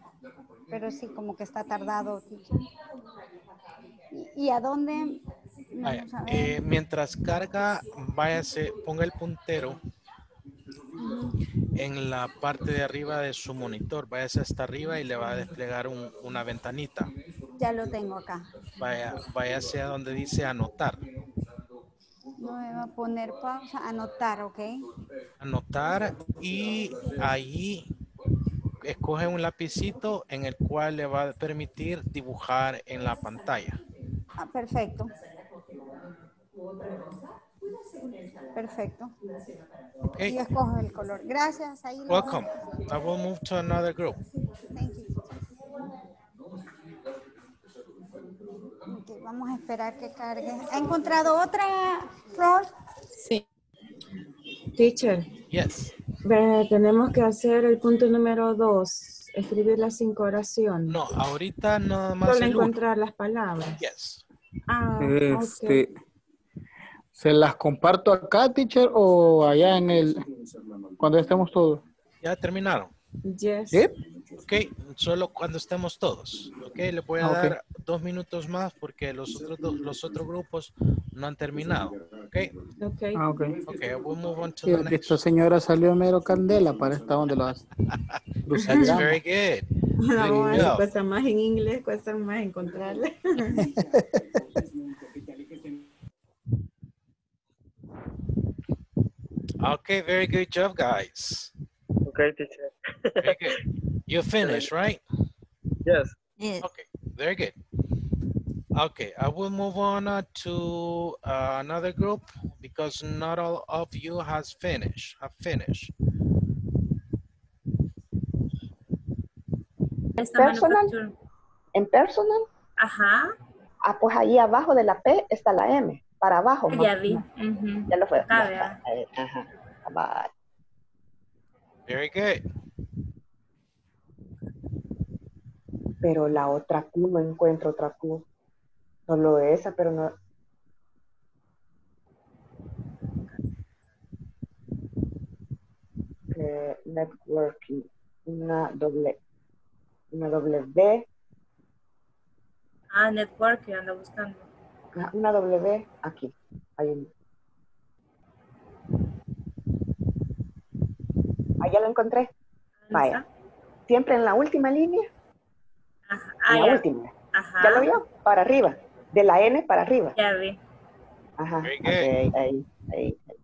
Pero sí, como que está tardado. ¿Y, y a dónde Vaya, Vamos a ver. eh, mientras carga, váyase, ponga el puntero Ujú. en la parte de arriba de su monitor. Váyase hasta arriba y le va a desplegar un- una ventanita. Ya lo tengo acá. Vaya, váyase a donde dice anotar. No me va a poner pausa, anotar, ¿ok? Anotar y ahí escoge un lapicito en el cual le va a permitir dibujar en la pantalla. Ah, perfecto. Perfecto. Okay. Y escojo el color. Gracias. Ahí lo Welcome. veo. I will move to another group. Thank you. Ok, vamos a esperar que cargue. ¿Ha encontrado otra, Flor? Sí. Teacher, Yes. ve, tenemos que hacer el punto número dos, escribir las cinco oraciones. No, ahorita nada más Solo el uno. encontrar las palabras. Yes. Ah, Este, ok. ¿se las comparto acá, teacher, o allá en el, cuando estemos todos? ¿Ya terminaron? Yes. ¿Sí? Ok, solo cuando estemos todos. Ok, le voy a Ah, ok. dar dos minutos más porque los otros, dos- los otros grupos no han terminado. Ok, Ok. Ah, ok. ok, we'll move on to Sí, the porque next. esta señora salió mero candela para esta donde las That's crucigrama. very good. No, Good así job. cuesta más en inglés, cuesta más encontrarla. Okay, very good job, guys. Okay, teacher. Very good. You finished, right? Yes. Yes. Okay, very good. Okay, I will move on uh, to uh, another group because not all of you has finished, have finished. Esta Personal. manufactura. En personal, Ajá, ah, pues ahí abajo de la P está la M, para abajo. ya más- vi. más. Ujú. Ya lo fue. Acá, Ya vea. está. Ahí, ajá. Bye. Very good. Pero la otra Q, no encuentro otra Q. Solo esa, pero no. Eh, networking. Una doble. Una doble B. Ah, network que anda buscando. Ajá, una W aquí. Hay un. Ah, ya lo encontré. Vaya. Siempre en la última línea. Ajá, En ah, la ya. última. Ajá. ¿Ya lo vio? Para arriba. De la N para arriba. Ya vi. Ajá. Very Ok, good. ahí, ahí, ahí.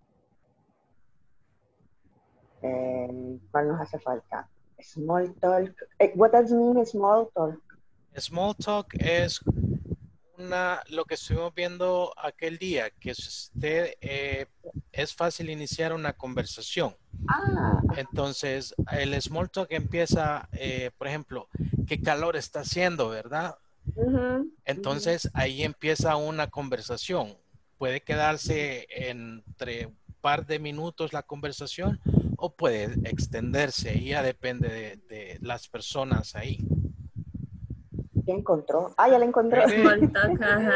Eh, ¿Cuál nos hace falta? Small talk. Eh, what does mean small talk? Small talk es una, lo que estuvimos viendo aquel día, que usted eh, es fácil iniciar una conversación. Ah, Entonces, el small talk empieza, eh, por ejemplo, ¿qué calor está haciendo, verdad? ujú, Entonces, ahí empieza una conversación. Puede quedarse entre un par de minutos la conversación o puede extenderse. Ya depende de, de las personas ahí. ¿ya encontró? Ah, ya la encontró. Very good. Small talk, ajá.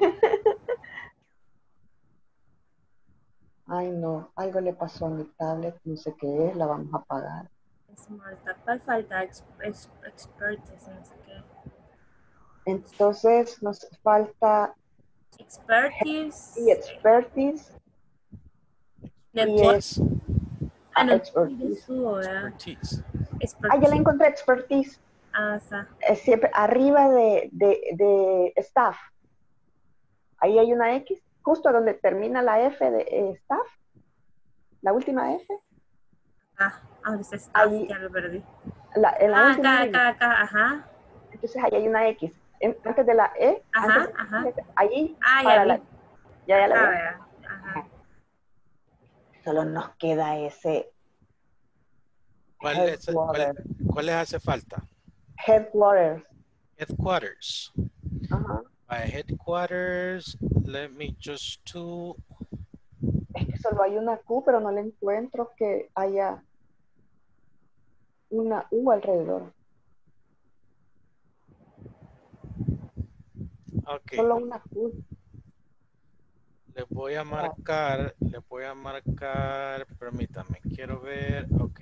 Ay, no, algo le pasó a mi tablet, no sé qué es, la vamos a apagar. Small talk. ¿Cuál falta? Ex, ex, expertise, no sé qué. Entonces nos falta Expertise. y expertise y Network. es Ah, ah, no. expertise. Subo, ¿verdad? Expertise. Ah, ya la Expertise. encontré, expertise. Ah, está. Es siempre arriba de, de, de staff. Ahí hay una X, justo donde termina la F de eh, staff. La última F. Ah, ahora está staff, Ahí, ya lo perdí. la, en la Ah, última acá, línea. acá, acá, ajá. Entonces ahí hay una X. En- antes de la E, Ajá, antes de- ajá. allí Ah, para ya la, vi. ya, ya la Acá, vi. vea. Ajá. Solo nos queda ese ¿Cuál, es, cuál, headquarters. cuál les hace falta? Headquarters. Headquarters. Ajá. By headquarters, let me just do. Es que solo hay una Q, pero no le encuentro que haya una U alrededor. Ok, Solo una Q. le voy a marcar, le voy a marcar, permítame, quiero ver, ok.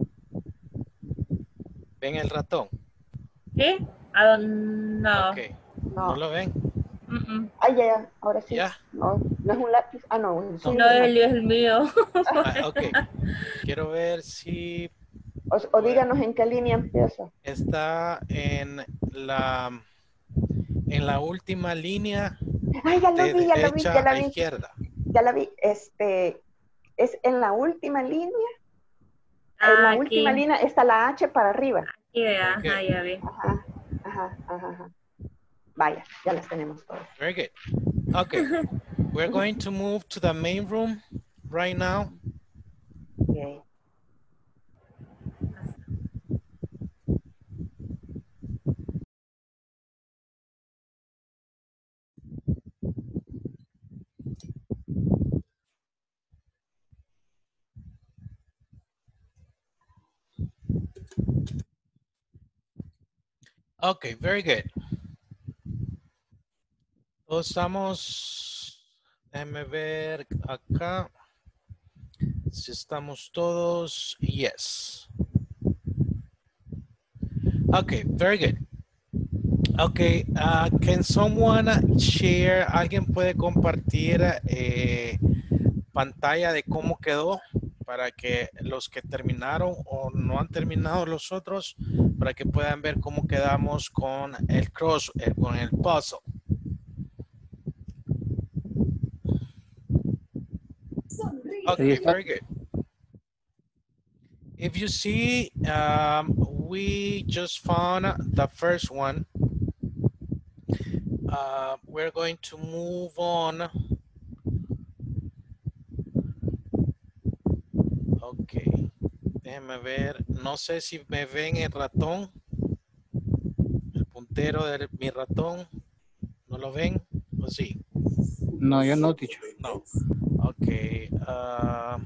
¿Ven el ratón? ¿Qué? ¿A dónde? No. Ok, ¿No No. lo ven? Mm, mm. Ah, ya, ya, ahora sí. ¿Ya? No, no es un lápiz. Ah, no, el suyo No, es un el, lápiz. es el mío. Ah, ok. Quiero ver si O, o díganos en qué línea empieza. está en la, en la última línea Ay, ya lo de vi, ya lo vi, ya derecha la a vi. izquierda. Ya la vi. Este, es en la última línea. Ah, En la aquí. última línea está la H para arriba. Aquí, vea, Very ajá, good. ya vi. Ajá, ajá, ajá, ajá. Vaya, ya las tenemos todas. Very good. Okay. We're going to move to the main room right now. Okay. Okay, very good. Todos estamos, déjenme ver acá. Si estamos todos, yes. Okay, very good. Okay, uh, can someone share, alguien puede compartir eh, pantalla de cómo quedó para que los que terminaron o no han terminado los otros, para que puedan ver cómo quedamos con el cross, eh, con el puzzle. Okay, very good. If you see, um, we just found the first one. Uh, we're going to move on. Ok, déjenme ver. No sé si me ven el ratón. El puntero de mi ratón. ¿No lo ven? ¿O sí? No, yo no, teacher. No. Ok. Uh,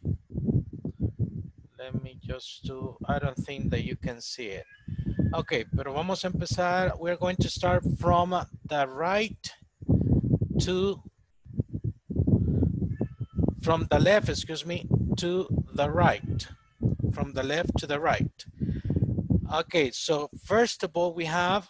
let me just do, I don't think that you can see it. Ok, pero vamos a empezar. We're going to start from the right to, from the left, excuse me, to the right. From the left to the right. Okay, so first of all, we have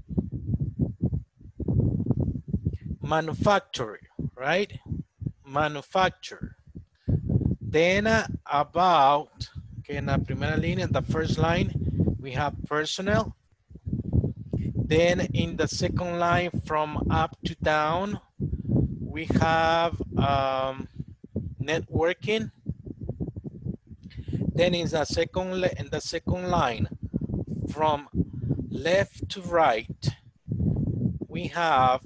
manufacturer, right? Manufacturer. Then uh, about, okay, en la primera línea, in the first line, we have personnel. Then in the second line from up to down, we have um, networking. Then in the second in the second line, from left to right, we have,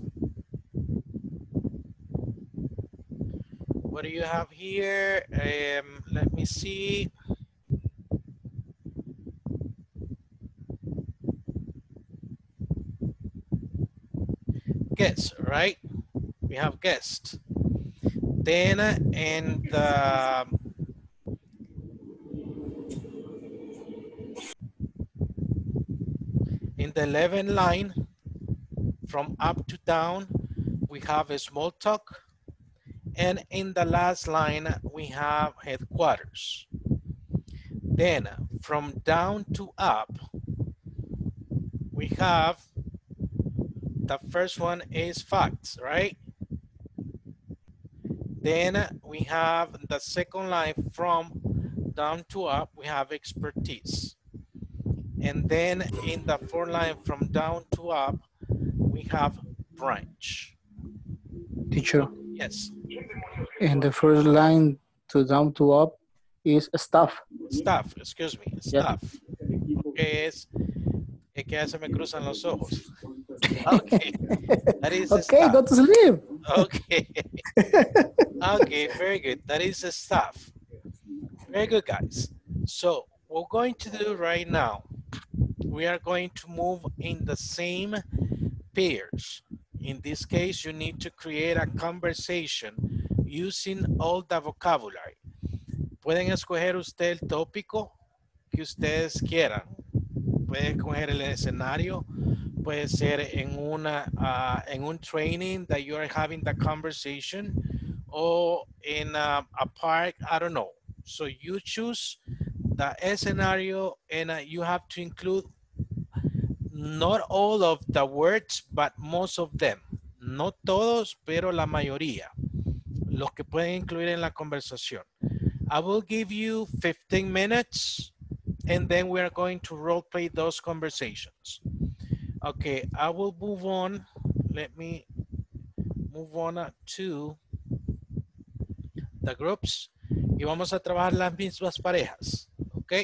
what do you have here? Um, let me see. Guest, right? We have guest. Then in the in the eleventh line, from up to down, we have a small talk. And in the last line, we have headquarters. Then from down to up, we have, the first one is facts, right? Then we have the second line from down to up, we have expertise. And then in the fourth line from down to up, we have branch. Teacher, Yes. in the first line to down to up is staff. Staff, excuse me, staff. Okay, es, es que ya se me cruzan los ojos. Okay, that is Okay, staff. go to sleep. Okay. Okay, very good. That is the staff. Very good, guys. So what we're going to do right now, we are going to move in the same pairs. In this case, you need to create a conversation using all the vocabulary. Pueden escoger usted el tópico que ustedes quieran. Pueden escoger el escenario. Puede ser en, una, uh, en un training that you are having the conversation, or in a, a park, I don't know. So you choose the scenario, and uh, you have to include Not all of the words, but most of them. No todos, pero la mayoría. Los que pueden incluir en la conversación. I will give you fifteen minutes and then we are going to role play those conversations. Okay, I will move on. Let me move on to the groups. Y vamos a trabajar las mismas parejas. Okay.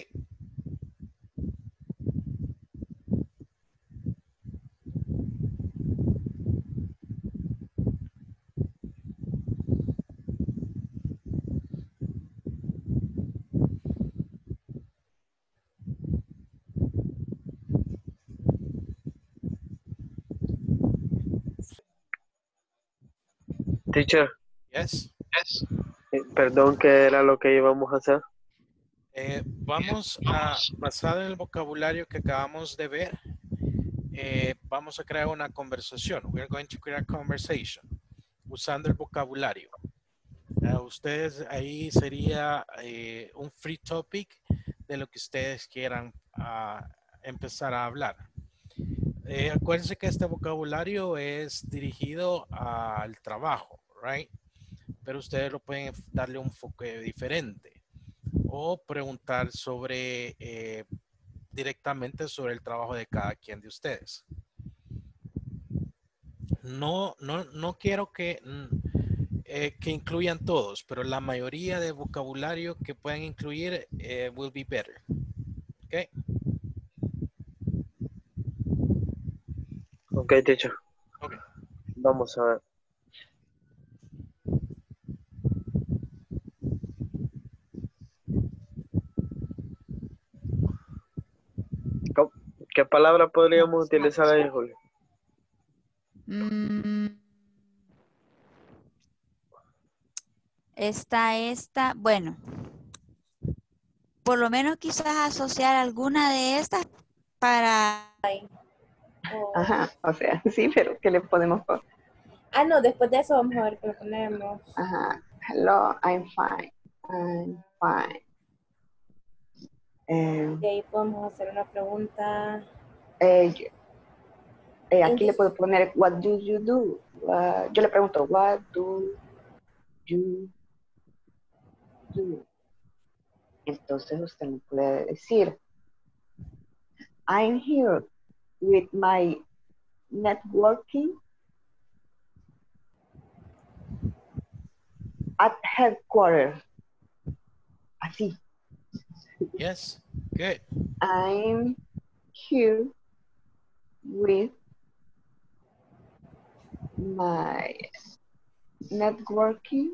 Teacher. Yes. Yes. Eh, Perdón, ¿qué era lo que íbamos a hacer? Eh, vamos a, basado en el vocabulario que acabamos de ver, eh, vamos a crear una conversación. We are going to create a conversation usando el vocabulario. Uh, ustedes ahí sería eh, un free topic de lo que ustedes quieran uh, empezar a hablar. Eh, acuérdense que este vocabulario es dirigido al trabajo, right? Pero ustedes lo pueden darle un enfoque diferente o preguntar sobre eh, directamente sobre el trabajo de cada quien de ustedes. No, no, no quiero que, eh, que incluyan todos, pero la mayoría de vocabulario que puedan incluir eh, will be better. Okay. Ok, teacher. Okay. Vamos a ver. ¿Qué palabra podríamos utilizar ahí, Julio? Mm. Esta, esta, bueno, por lo menos quizás asociar alguna de estas para... Ajá, o sea, sí, pero ¿qué le podemos poner? Ah, no, después de eso vamos a ver qué le ponemos. Ajá, hello, I'm fine, I'm fine. Eh, Y ahí podemos hacer una pregunta. eh, eh, aquí le puedo poner, what do you do? Uh, yo le pregunto, what do you do? Entonces usted me puede decir, I'm here with my networking at headquarters. Así. Yes, good. I'm here with my networking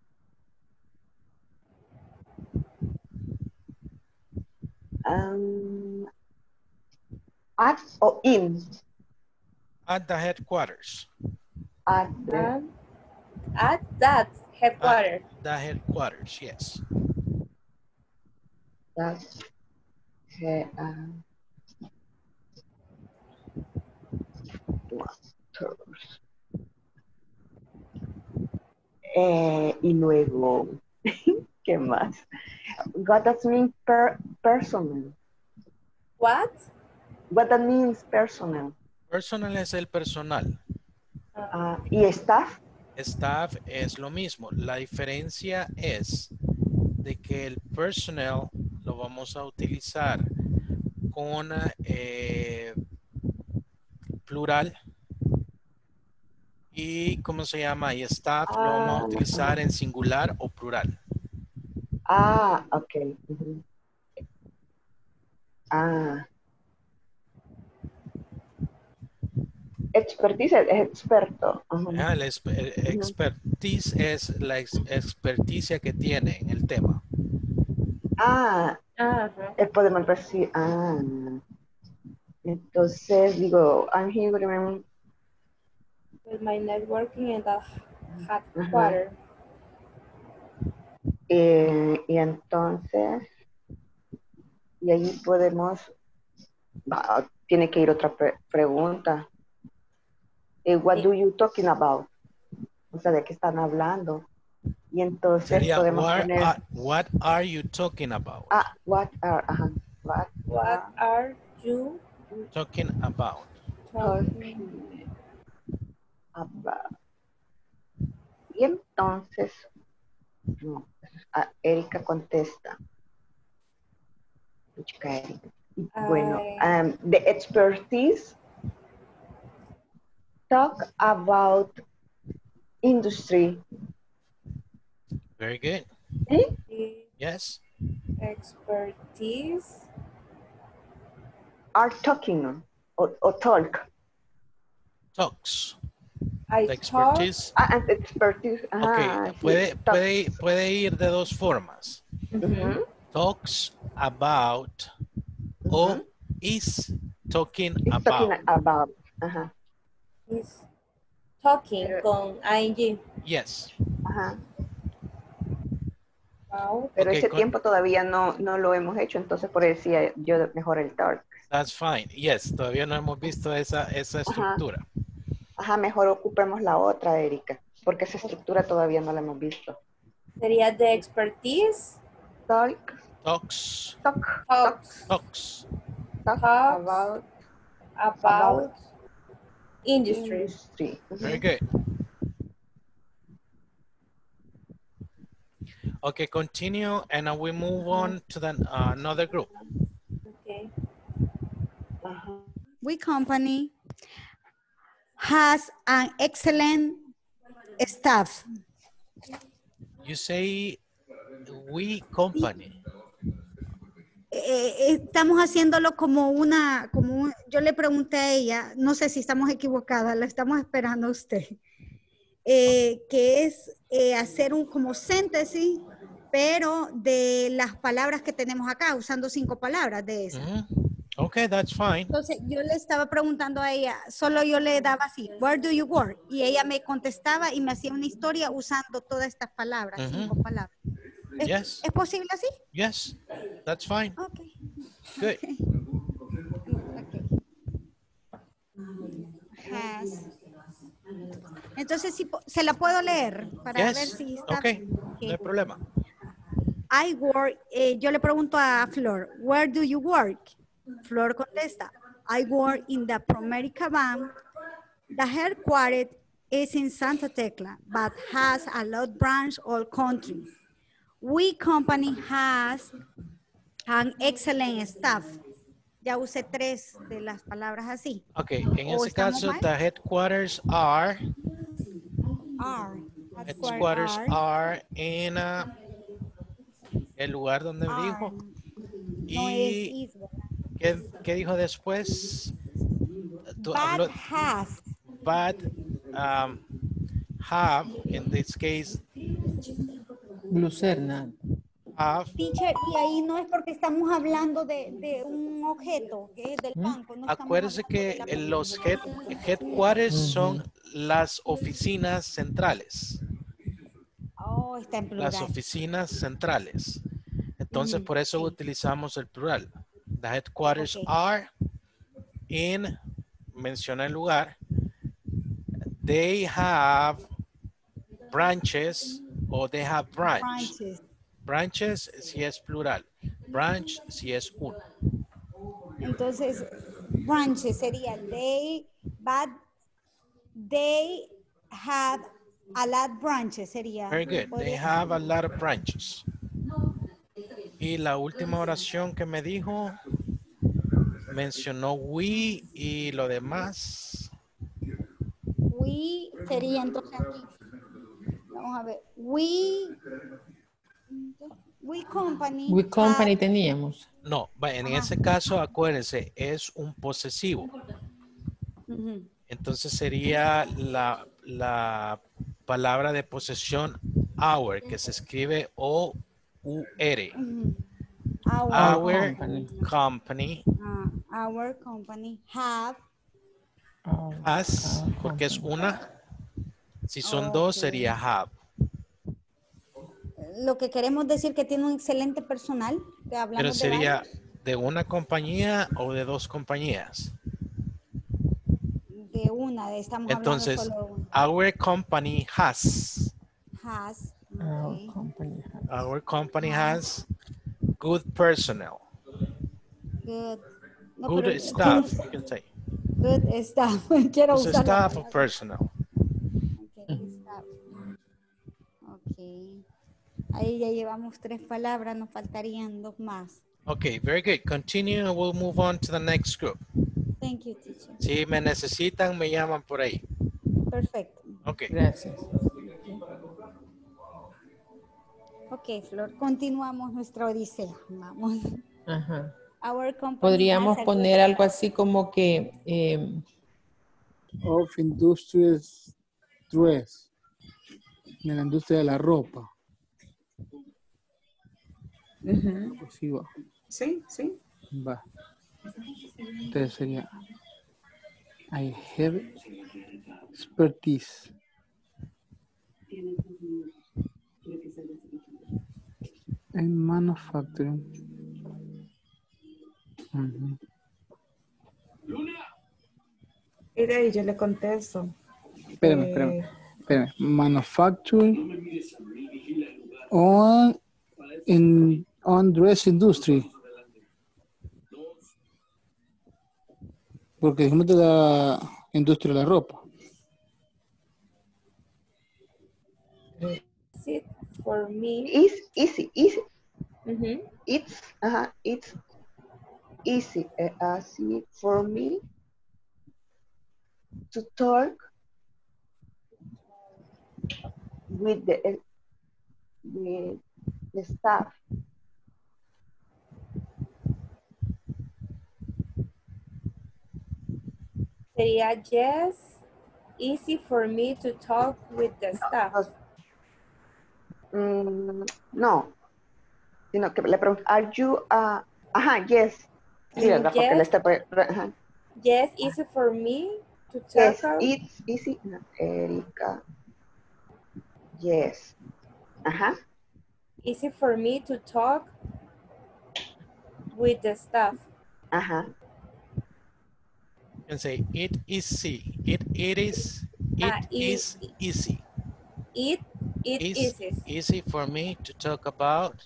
um, at or in At the headquarters. at the Um, at that headquarters. At the headquarters, yes. That's uh, um, eh, y luego, ¿qué más? What does mean per personal? What? What that means personal? Personal es el personal. Uh, ¿Y staff? Staff es lo mismo. La diferencia es de que el personnel lo vamos a utilizar con eh, plural y ¿cómo se llama? Y staff ah, lo vamos a utilizar en singular o plural. Ah, ok. Uh-huh. Ah. Expertise es experto. Uh-huh. Ah, el, el expertise uh-huh. es la ex experticia que tiene en el tema. Ah, uh-huh. Podemos decir, ah, entonces digo, I'm here with my networking in the headquarters. Uh-huh. eh, y entonces, y ahí podemos, va, tiene que ir otra pre pregunta. Eh, what sí. do you talking about? O sea, ¿de qué están hablando? Y entonces sería, podemos what, poner... Are, what are you talking about? Ah, what are, ajá. What, what are you Talking about. Talking about. Y entonces, no, ah, Erika contesta. Chica Erika. Bueno, I, um, the expertise talk about industry. Very good. ¿Sí? the Yes. expertise Are talking or, or talk. Talks. I The talk expertise. Ah, and expertise. Ok, Ajá, sí, puede, talk. puede, puede ir de dos formas. Ujú, Talks about o ujú. is talking It's talking about. about. Ajá, is talking Pero- con ing Yes. ajá. about Pero Ok, ese con- tiempo todavía no, no lo hemos hecho, entonces por eso decía yo mejor el talk. That's fine. Yes, todavía no hemos visto esa, esa estructura. Ajá, mejor ocupemos la otra, Erika, porque esa estructura todavía no la hemos visto. sería the expertise Talk, Talks, talk, talks talks. talk Talks. about about industry. industry. Ujú. Very good. Okay, continue, and now we move on to the uh, another group. Okay. Ajá. We company has an excellent staff. You say we company. Eh, estamos haciéndolo como una, como un- yo le pregunté a ella, no sé si estamos equivocadas, la estamos esperando a usted, eh, que es eh, hacer un como síntesis, pero de las palabras que tenemos acá, usando cinco palabras de esas. Mhm. Okay, that's fine. Entonces yo le estaba preguntando a ella, solo yo le daba así, where do you work? Y ella me contestaba y me hacía una historia usando todas estas palabras, Ujú. cinco palabras. ¿Es, Yes. ¿Es posible así? Yes, that's fine. Ok. Good. Has. Entonces, si po- se la puedo leer para ver Yes. si está. Okay, no hay problema. I work, eh, yo le pregunto a Flor, where do you work? Flor contesta, I work in the Promerica Bank. The headquarters is in Santa Tecla, but has a lot branch all country. We company has an excellent staff. Ya usé tres de las palabras así. Okay, en ¿O ese estamos caso, mal? the headquarters are, Are. headquarters are in uh, el lugar donde me Are. dijo. No es Y, is, ¿verdad? ¿qué, qué dijo después? Tú But habló- has. but um, have, in this case, Lucerna. have. Teacher, y ahí no es porque estamos hablando de, de un objeto que es del banco. No estamos Acuérdese hablando que de la- los head, headquarters son las oficinas centrales. Oh, está en plural. Las oficinas centrales. Entonces, Ujú, por eso sí. utilizamos el plural. The headquarters Ok. are in, menciona el lugar. They have branches o they have branch. Branches. Branches si es plural. Branch si es uno. Entonces, branches sería they, but they have a lot branches sería. Very good. They Podría- have a lot of branches. Y la última oración que me dijo, mencionó we y lo demás. We sería entonces aquí. Vamos a ver. We, we company. We company have- teníamos. No, va, en Ajá. ese caso, acuérdense, es un posesivo. Ujú. Entonces sería la, la palabra de posesión our, que se escribe O U R. Ujú. Our, Our company. company ah, our company have. Our- has, our porque es company. una. Si son dos, Ok. sería have. Lo que queremos decir que tiene un excelente personal, que Pero hablamos de sería varios, de una compañía o de dos compañías. de una, de estamos Entonces, hablando solo de una. our company has. Has, Our ok. company has. Our company has good personnel. Good No, Good pero- staff, you can say. Good staff. Quiero It's a usar la staff or palabra. personnel. Okay, staff. Ok. Ahí ya llevamos tres palabras, nos faltarían dos más. Okay, very good. Continue and we'll move on to the next group. Thank you, teacher. Si me necesitan, me llaman por ahí. Perfecto. Okay. Gracias. Ok, Flor, continuamos nuestra odisea. Vamos. Ajá. Our company Podríamos has a poner good- algo así como que eh, Of Industries Dress. En la industria de la ropa. Ujú. Pues sí, va. Sí, sí. Va. Entonces sería I have expertise. En manufacturing. Ujú. Y de ahí yo le contesto. Espérame, Eh, espérame, espérame. Manufacturing on, in, on dress industry. Porque dijimos de la industria de la ropa. Is it for me? It's easy, easy. Mhm. It's, uh, it's easy, uh, easy for me to talk with the with the staff. Sería yes, easy for me to talk with the staff. Mm, no, sino que le pregunto, are you, uh, ajá, yes. Sí, ¿verdad? Porque le Yes, está poniendo, ajá. yes, easy for me to talk. Yes, out- it's easy. No, Erika. Yes. Ajá. Easy for me to talk with the staff. Ajá. You can say it is easy. It it is it Ah, i- is easy. It it It's is. easy for me to talk about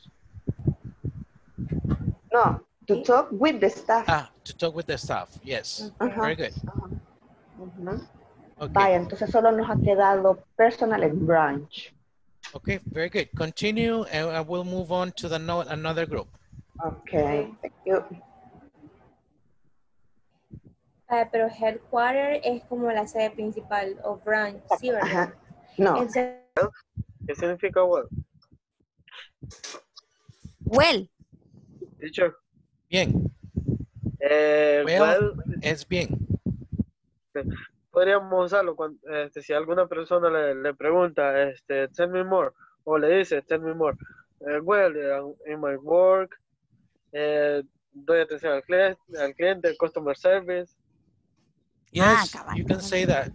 No, to talk with the staff. ah to talk with the staff. Yes. Ajá. Very good. Ajá. Ujú. Okay. Vaya, entonces solo nos ha quedado personal and branch. Okay, very good. Continue and I will move on to the no, another group. Okay, thank you. Ah, pero headquarter es como la sede principal o branch, sí, ¿verdad? Ajá. No. Entonces, ¿Qué significa well? Well, Teacher. Bien. Eh, Well, well, es bien. podríamos usarlo cuando, este, si alguna persona le, le pregunta, este, tell me more, o le dice, tell me more. Eh, well, eh, in my work, eh, doy atención al cliente, al cliente, customer service. Yes, cabal, you can cabal. say that.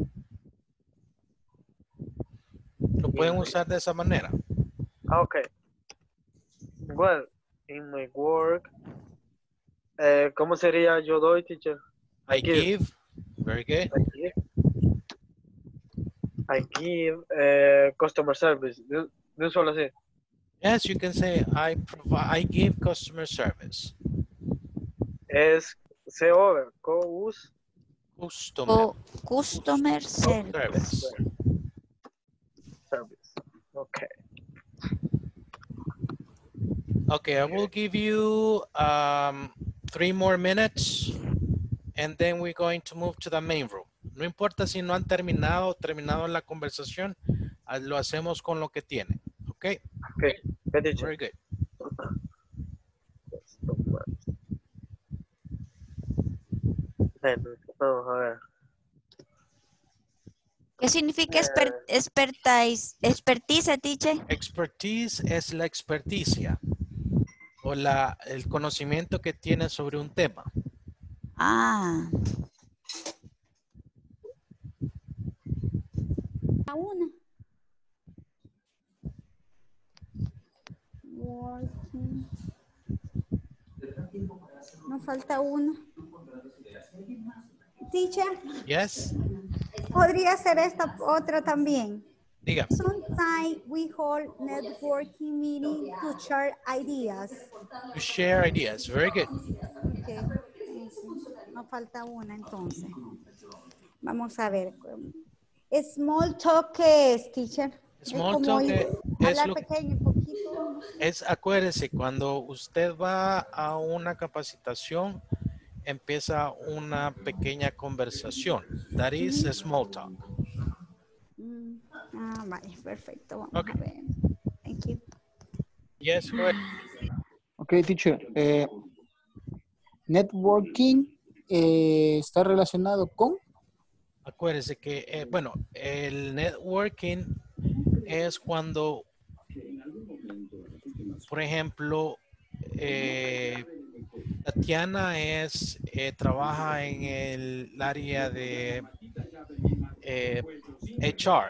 Lo pueden usar de esa manera. Ah, ok. Well, in my work, eh, ¿cómo sería yo doy, teacher? I give. Very good. I give, I give eh, customer service. De, de un solo así. Yes, you can say I provide. I give customer service. Es C over, co-use. Customer o customer service. service. Service. Okay. Okay, I will give you um, three more minutes and then we're going to move to the main room. No importa si no han terminado, terminado la conversación, ah, lo hacemos con lo que tienen. Okay, Okay. Good, teacher. very good. Bueno, vamos a ver. ¿Qué significa exper expertise, expertise, teacher? Expertise es la experticia o la, el conocimiento que tienen sobre un tema. Ah, A una. Working. Nos falta una. Teacher, Yes, podría ser esta otra también. diga. Sometimes we hold networking meeting to share ideas. To share ideas. Very good. Okay. falta una entonces. Vamos a ver. Small talk, ¿qué es, teacher? Small es como talk ir- es, es hablar lo pequeño, poquito. es, acuérdese, cuando usted va a una capacitación, empieza una pequeña conversación. That is small talk. Mm, Ah, vale, perfecto. Vamos Okay. a ver. Thank you. Yes, go ahead. Ok, teacher. Eh, networking eh, está relacionado con. Acuérdese que, eh, bueno, el networking es cuando, por ejemplo, eh, Tatiana es, eh, trabaja en el área de eh, H R,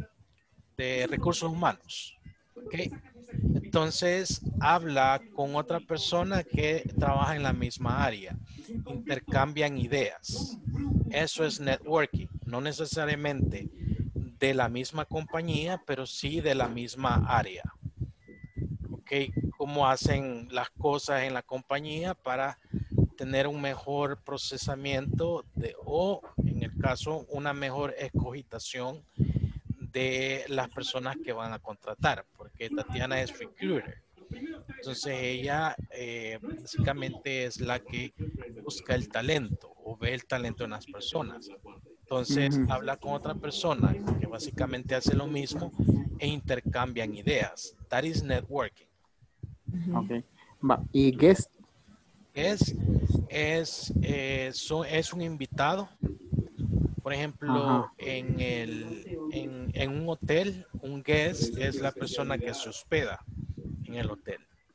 de recursos humanos. ¿Ok? Entonces habla con otra persona que trabaja en la misma área. Intercambian ideas. Eso es networking. No necesariamente de la misma compañía, pero sí de la misma área. ¿Ok? Cómo hacen las cosas en la compañía para tener un mejor procesamiento de, o, en el caso, una mejor escogitación de las personas que van a contratar, porque Tatiana es recruiter. Entonces ella eh, básicamente es la que busca el talento o ve el talento en las personas. Entonces Ujú. habla con otra persona que básicamente hace lo mismo e intercambian ideas. That is networking. Ok. Va. Y guest. Es, es, eh, so- es un invitado. Por ejemplo, Ajá. en, el, en, en un hotel, un guest es la persona que se hospeda en el hotel.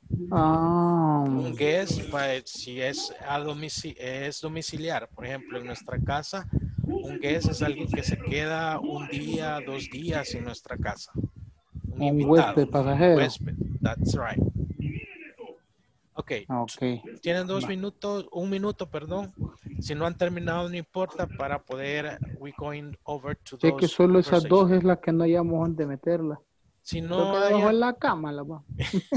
Ah, Un guest, pues, si es, a domici- es domiciliar, por ejemplo, en nuestra casa, un guest es alguien que se queda un día, dos días en nuestra casa. Un un invitado, huésped pasajero. huésped, that's right. Ok, Ok. tienen dos Va. minutos, un minuto, perdón. Si no han terminado, no importa, para poder, we going over to Sé que those solo esas dos conversations. es la que no hayamos dónde meterla. Si Creo no que debajo de hayan, la cama la va.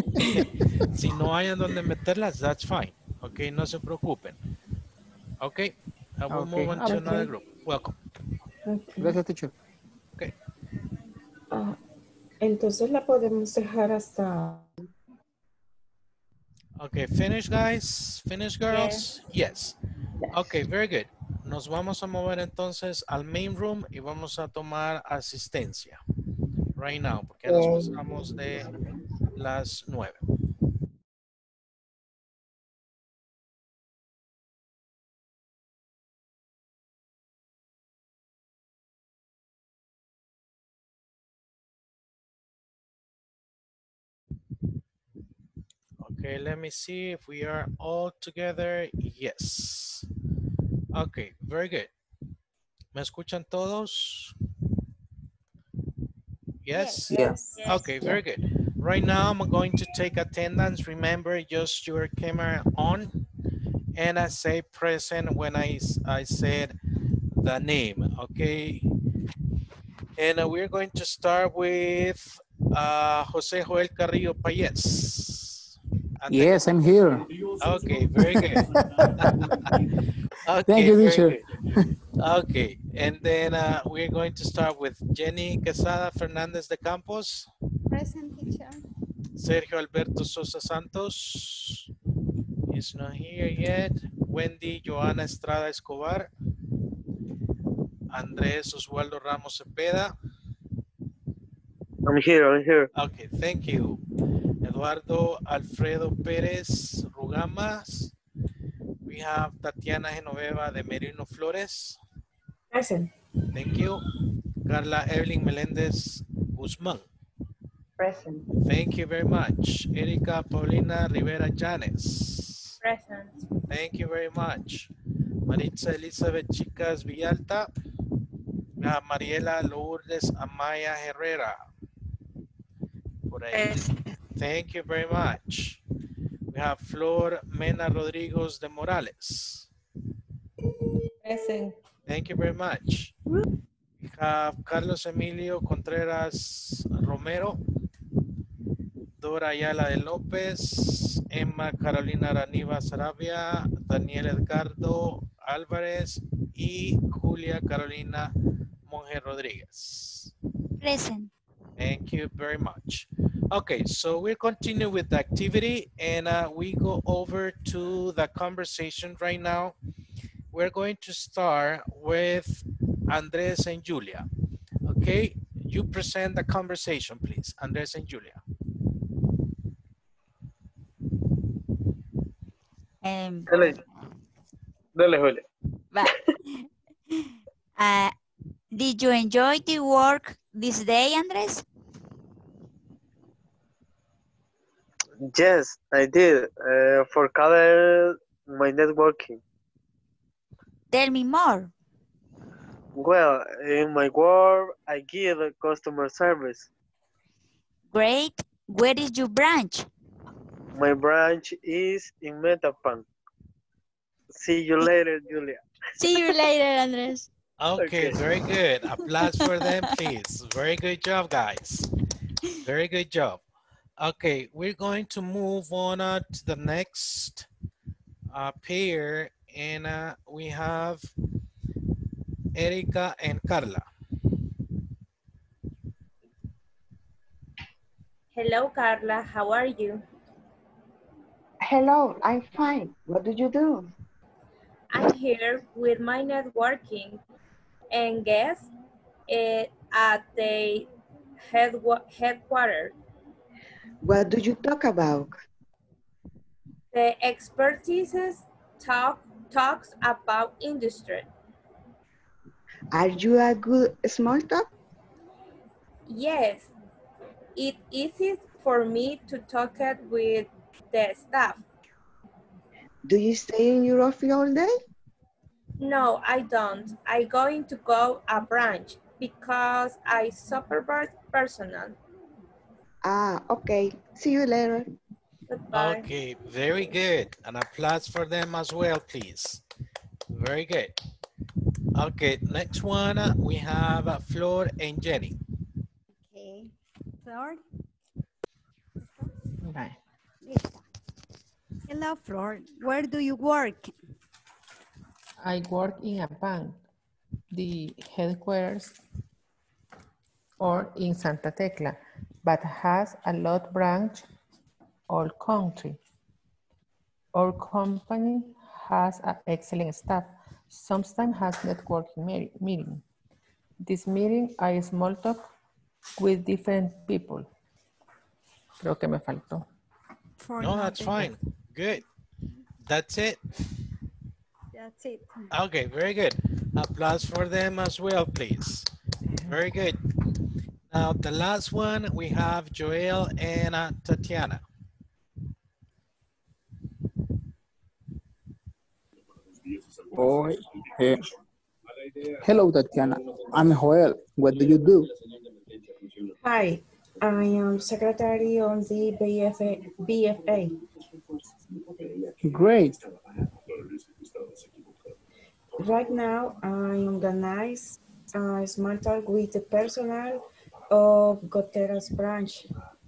si no hayan donde meterlas, that's fine. Ok, no se preocupen. Ok, I will Ok. move on Ah, to ok. another group. Welcome. Ok. Gracias, teacher. Ok, Ah, entonces la podemos dejar hasta... okay, finish guys, finish girls. Yes. Ok, very good. Nos vamos a mover entonces al main room y vamos a tomar asistencia. Right now, porque ya nos Ok. pasamos de las nueve. Okay, let me see if we are all together. Yes. Okay, very good. ¿Me escuchan todos? Yes? Yeah. Okay, very good. Right now, I'm going to take attendance. Remember, just your camera on. And I say present when I, s- I said the name, okay? And uh, we're going to start with uh, Jose Joel Carrillo Payez. Ante- Yes, I'm here. Okay, very good. Okay, Thank you, very teacher. good. Okay, and then uh, we're going to start with Jenny Quesada Fernandez de Campos, Present, teacher. Sergio Alberto Sosa Santos, he's not here yet, Wendy Joana Estrada Escobar, Andrés Oswaldo Ramos Cepeda. I'm here, I'm here. Okay, thank you. Eduardo Alfredo Pérez Rugamas. We have Tatiana Genoveva de Merino Flores. Present. Thank you. Carla Evelyn Meléndez Guzmán. Present. Thank you very much. Erika Paulina Rivera Llanes. Present. Thank you very much. Maritza Elizabeth Chicas Villalta. We have Mariela Lourdes Amaya Herrera. Por ahí. Thank you very much. We have Flor Mena Rodríguez de Morales. Present. Thank you very much. We have Carlos Emilio Contreras Romero. Dora Ayala de López, Emma Carolina Araniva Sarabia, Daniel Edgardo Álvarez y Julia Carolina Monge Rodriguez. Present. Thank you very much. Okay, so we'll continue with the activity and uh, we go over to the conversation right now. We're going to start with Andres and Julia. Okay, you present the conversation, please. Andres and Julia. Um, Dale, dale, Julia. but, uh, did you enjoy the work this day, Andres? Yes, I did. Uh, for color my networking. Tell me more. Well, in my work, I give customer service. Great. Where is your branch? My branch is in Metapan. See you later, Julia. See you later, Andres. Okay, Okay. very good. Applause for them, please. Very good job, guys. Very good job. Okay, we're going to move on uh, to the next uh, pair, and uh, we have Erica and Carla. Hello, Carla. How are you? Hello, I'm fine. What do you do? I'm here with my networking and guest uh, at the headwa- headquarters. What do you talk about? The expertise talk, talks about industry. Are you a good small talk? Yes, it is easy for me to talk it with the staff. Do you stay in your office all day? No, I don't. I'm going to go a branch because I supervise personnel. Ah, okay. See you later. Goodbye. Okay, very good. An applause for them as well, please. Very good. Okay, next one, uh, we have uh, Flor and Jenny. Okay. Flor. Bye. Lista. Hello, Flor. Where do you work? I work in a bank, the headquarters, or in Santa Tecla, but has a lot branch all country. Our company has an excellent staff. Sometimes has networking me- meeting. This meeting I small talk with different people. Creo que me faltó. For No, that's nothing. fine. Good. That's it. That's it. Okay, very good. Applause for them as well, please. Very good. Now, the last one, we have Joel and uh, Tatiana. Oh, eh, hello, Tatiana. I'm Joel. What do you do? Hi, I am secretary on the B F A. B F A. Great. Right now, I organize a small talk with the personnel of Goteras branch.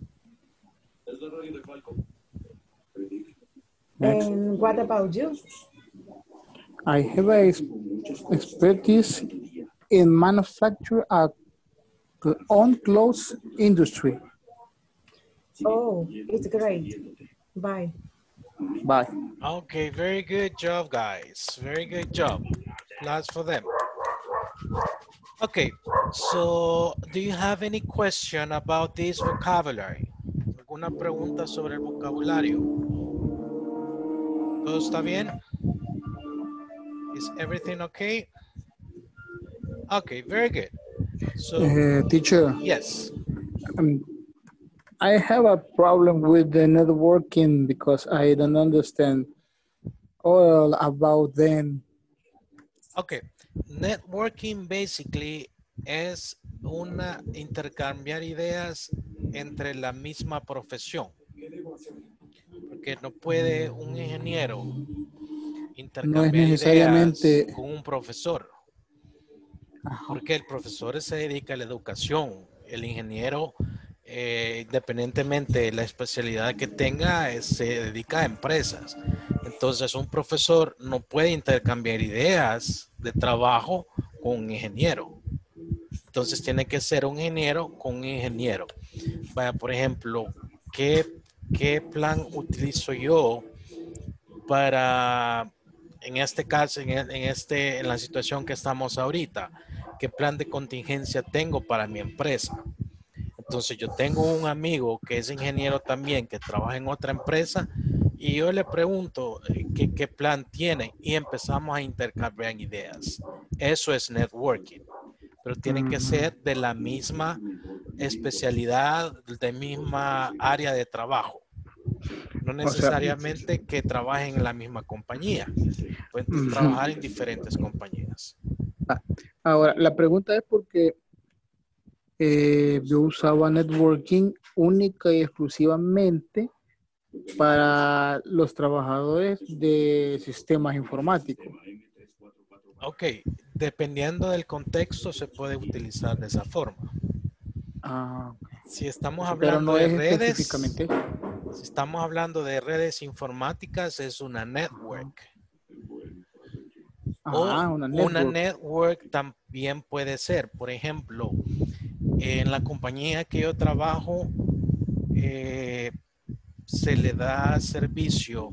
Next. And what about you? I have a ex- expertise in manufacture at on clothes industry. Oh, it's great. Bye. Bye. Okay, very good job, guys. Very good job. Applause for them. Okay, so do you have any question about this vocabulary? ¿Alguna pregunta sobre el vocabulario? ¿Todo está bien? Is everything okay? Okay, very good. So, Uh, teacher, yes. um, I have a problem with the networking because I don't understand all about them. Okay, networking basically es una intercambiar ideas entre la misma profesión. Porque no puede un ingeniero intercambiar No es necesariamente... ideas con un profesor. Porque el profesor se dedica a la educación. El ingeniero eh, independientemente de la especialidad que tenga, eh, se dedica a empresas. Entonces, un profesor no puede intercambiar ideas de trabajo con un ingeniero. Entonces, tiene que ser un ingeniero con un ingeniero. Vaya, por ejemplo, ¿qué, qué plan utilizo yo para, en este caso, en, en, este, en la situación que estamos ahorita? ¿Qué plan de contingencia tengo para mi empresa? Entonces, yo tengo un amigo que es ingeniero también, que trabaja en otra empresa, y yo le pregunto qué, qué plan tiene y empezamos a intercambiar ideas. Eso es networking, pero tienen que ser de la misma especialidad, de misma área de trabajo. No necesariamente o sea, que trabajen en la misma compañía. Pueden uh-huh. trabajar en diferentes compañías. Ah, ahora, la pregunta es porque eh, yo usaba networking única y exclusivamente para los trabajadores de sistemas informáticos. Ok, dependiendo del contexto se puede utilizar de esa forma. Ah, okay. Si estamos Pero hablando no de es redes, específicamente. si estamos hablando de redes informáticas, es una network. Ah, o una network. una network también puede ser, por ejemplo, en la compañía que yo trabajo, eh, se le da servicio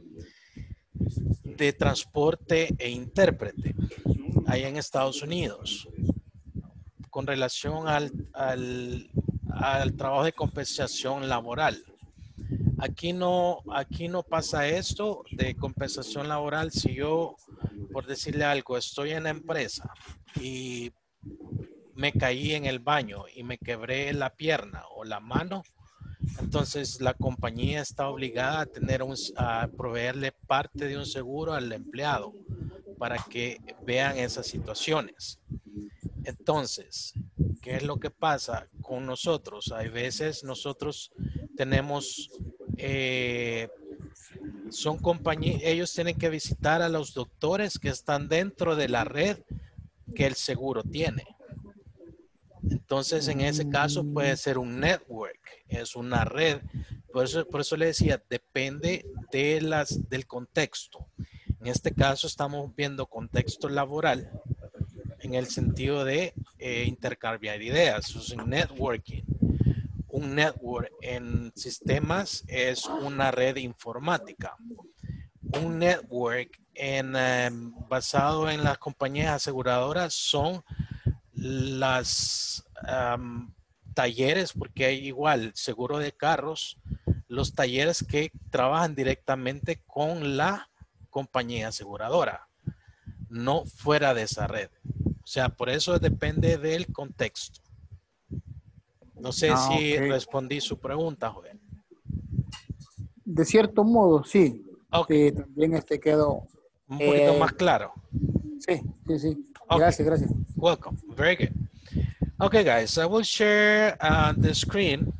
de transporte e intérprete allá en Estados Unidos con relación al, al, al trabajo de compensación laboral. Aquí no, aquí no pasa esto de compensación laboral. Si yo, por decirle algo, estoy en la empresa y me caí en el baño y me quebré la pierna o la mano, entonces la compañía está obligada a tener un, a proveerle parte de un seguro al empleado para que vean esas situaciones. Entonces, ¿qué es lo que pasa con nosotros? Hay veces nosotros tenemos, eh, son compañías, ellos tienen que visitar a los doctores que están dentro de la red que el seguro tiene. Entonces, en ese caso puede ser un network, es una red. Por eso, por eso le decía, depende de las, del contexto. En este caso estamos viendo contexto laboral en el sentido de eh, intercambiar ideas, eso es networking. Un network en sistemas es una red informática. Un network en, um, basado en las compañías aseguradoras son las um, talleres, porque hay igual seguro de carros, los talleres que trabajan directamente con la compañía aseguradora, no fuera de esa red. O sea, por eso depende del contexto. No sé ah, si okay. respondí su pregunta, joven. De cierto modo, sí. Okay. Eh, también este quedó un poquito eh, más claro. Sí, sí, sí. Okay. Gracias, gracias. Welcome. Very good. Okay, guys, I will share uh, the screen.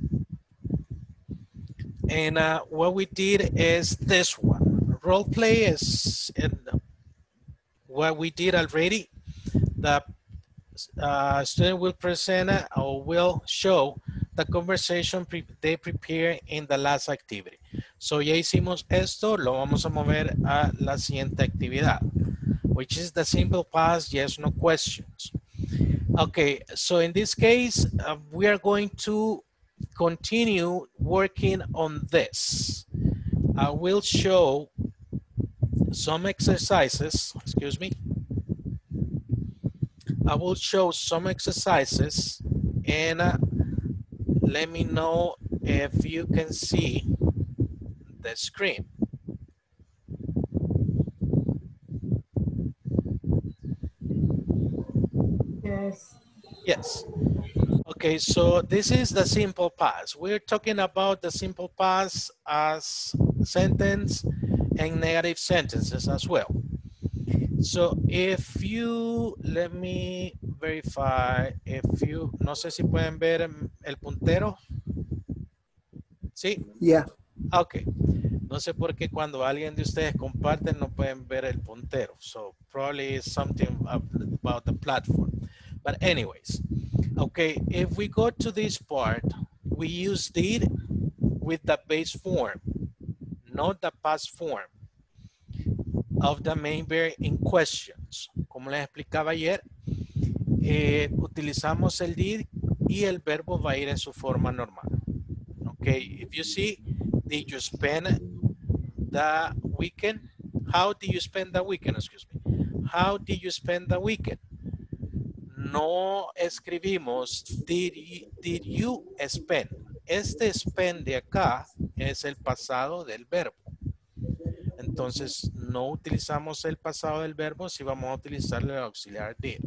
And uh, what we did is this one. Role play is in what we did already. The uh, student will present or will show the conversation pre they prepare in the last activity. So ya hicimos esto, lo vamos a mover a la siguiente actividad, which is the simple past yes, no questions. Okay, so in this case, uh, we are going to continue working on this. I will show some exercises, excuse me. I will show some exercises and uh, let me know if you can see the screen. Yes. Yes. Okay, so this is the simple past. We're talking about the simple past as sentence and negative sentences as well. So if you, let me verify, if you, no sé si pueden ver el puntero. ¿Sí? Yeah. Ok. No sé por qué cuando alguien de ustedes comparten no pueden ver el puntero. So probably it's something about the platform. But anyways, Okay, if we go to this part, we use did with the base form, not the past form of the main verb in questions. Como les explicaba ayer, eh, utilizamos el did y el verbo va a ir en su forma normal. Okay, if you see, did you spend the weekend? How did you spend the weekend? Excuse me. How did you spend the weekend? No escribimos did you, did you spend. Este spend de acá es el pasado del verbo. Entonces no utilizamos el pasado del verbo si vamos a utilizar el auxiliar did.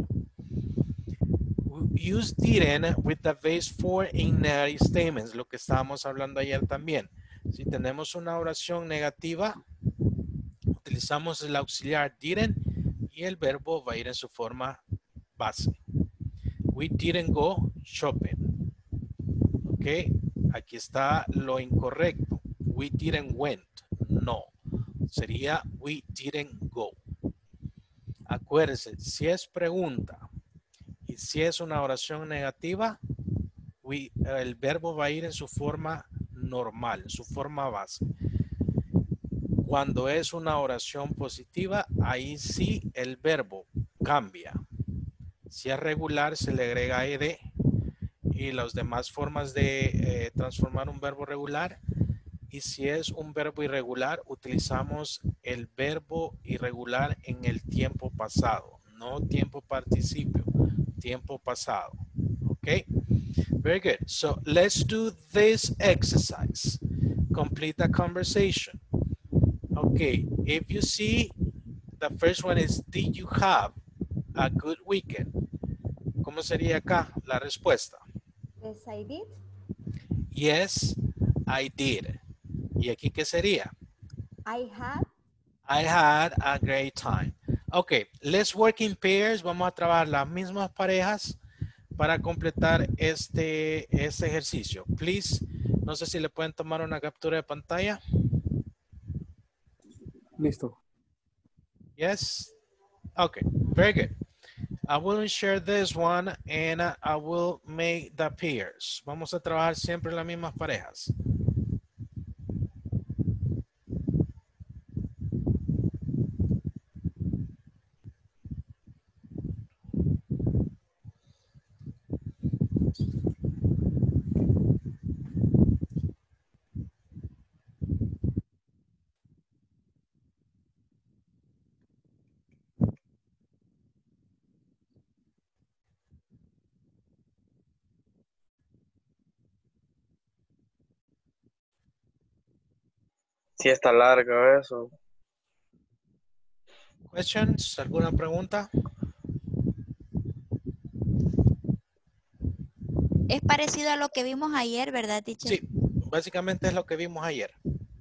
Use didn't with the base for in negative statements, lo que estábamos hablando ayer también. Si tenemos una oración negativa, utilizamos el auxiliar didn't y el verbo va a ir en su forma base. We didn't go shopping. Ok, aquí está lo incorrecto. We didn't went. No, sería we didn't go. Acuérdense, si es pregunta y si es una oración negativa, we, el verbo va a ir en su forma normal, en su forma base. Cuando es una oración positiva, ahí sí el verbo cambia. Si es regular, se le agrega ed y las demás formas de eh, transformar un verbo regular. Y si es un verbo irregular, utilizamos el verbo irregular en el tiempo pasado, no tiempo participio, tiempo pasado. Okay, very good. So let's do this exercise. Complete the conversation. Okay, if you see, the first one is, did you have a good weekend? ¿Cómo sería acá la respuesta? Yes, I did. Yes, I did. ¿Y aquí qué sería? I had. I had a great time. Okay, let's work in pairs. Vamos a trabajar las mismas parejas para completar este, este ejercicio. Please, no sé si le pueden tomar una captura de pantalla. Listo. Yes? Okay, very good. I will share this one and I will make the pairs. Vamos a trabajar siempre las mismas parejas. Sí está largo eso. Questions? ¿Alguna pregunta? Es parecido a lo que vimos ayer, ¿verdad, teacher? Sí, básicamente es lo que vimos ayer.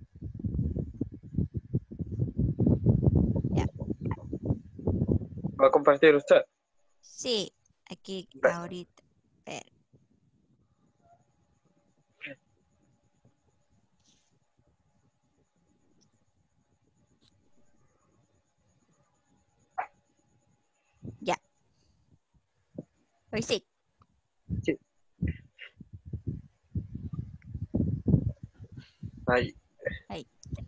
Ya. ¿Va a compartir usted? Sí, aquí ahorita. Pero. Ya. Hoy sí. Sí. Ahí. Ahí.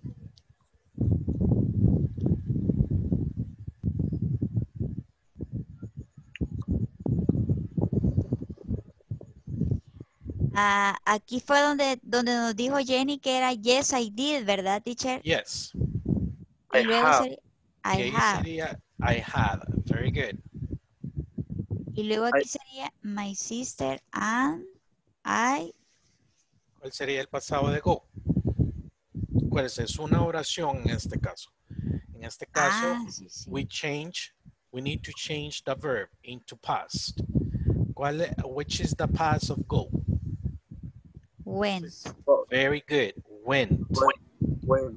Ah, aquí fue donde, donde nos dijo Jenny que era yes, I did, ¿verdad, teacher? Yes. Y I luego have. sería Y I ahí have. sería I had. Very good. Y luego aquí sería my sister and I. ¿Cuál sería el pasado de go? Acuérdense, es una oración en este caso. En este caso, Ah, sí, sí. we change, we need to change the verb into past. ¿Cuál, which is the past of go? Went. Very good. Went. Bueno.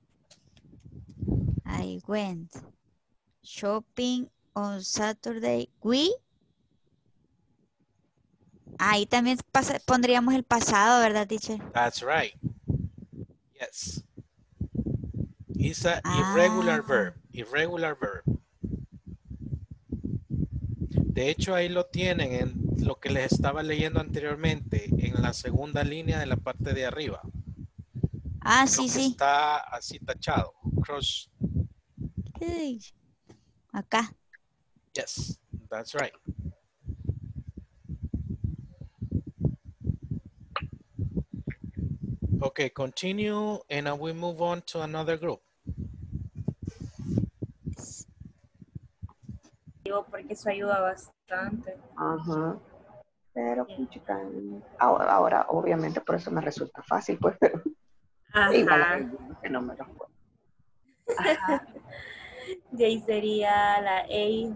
I went shopping on Saturday. We. Ahí también pasa, pondríamos el pasado, ¿verdad, teacher? That's right. Yes. It's an Ah. irregular verb. Irregular verb. De hecho, ahí lo tienen en lo que les estaba leyendo anteriormente, en la segunda línea de la parte de arriba. Ah, Lo sí, que sí. está así tachado. Cross. Hey. Acá. Yes, that's right. Okay, continue and I will move on to another group. Digo, porque eso ayuda bastante. Ajá. Pero, puchica, ahora, ahora, obviamente, por eso me resulta fácil, pues, pero igual hay Ajá. algunos que no me los puedo. Y ahí sería la A.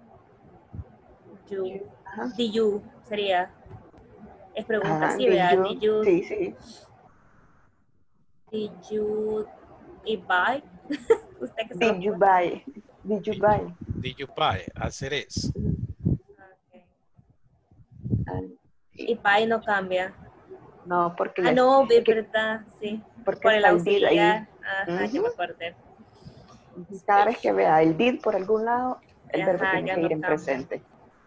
You. Ajá. The you sería. Es pregunta, Ajá, sí, did ¿verdad? you? Did you, Sí, sí. did you eat buy? Usted que se Did lo you pone. buy? Did you Did buy? you, did you buy? As it is. Okay. And- Y buy no cambia. no, porque Ah, ya, no, de es que- verdad, sí. porque Por el está el did ahí. auxiliar. Ajá, ya Ujú. me acordé. Cada vez que vea el did por algún lado, el verbo Ajá, tiene ya que no ir en cambia. presente.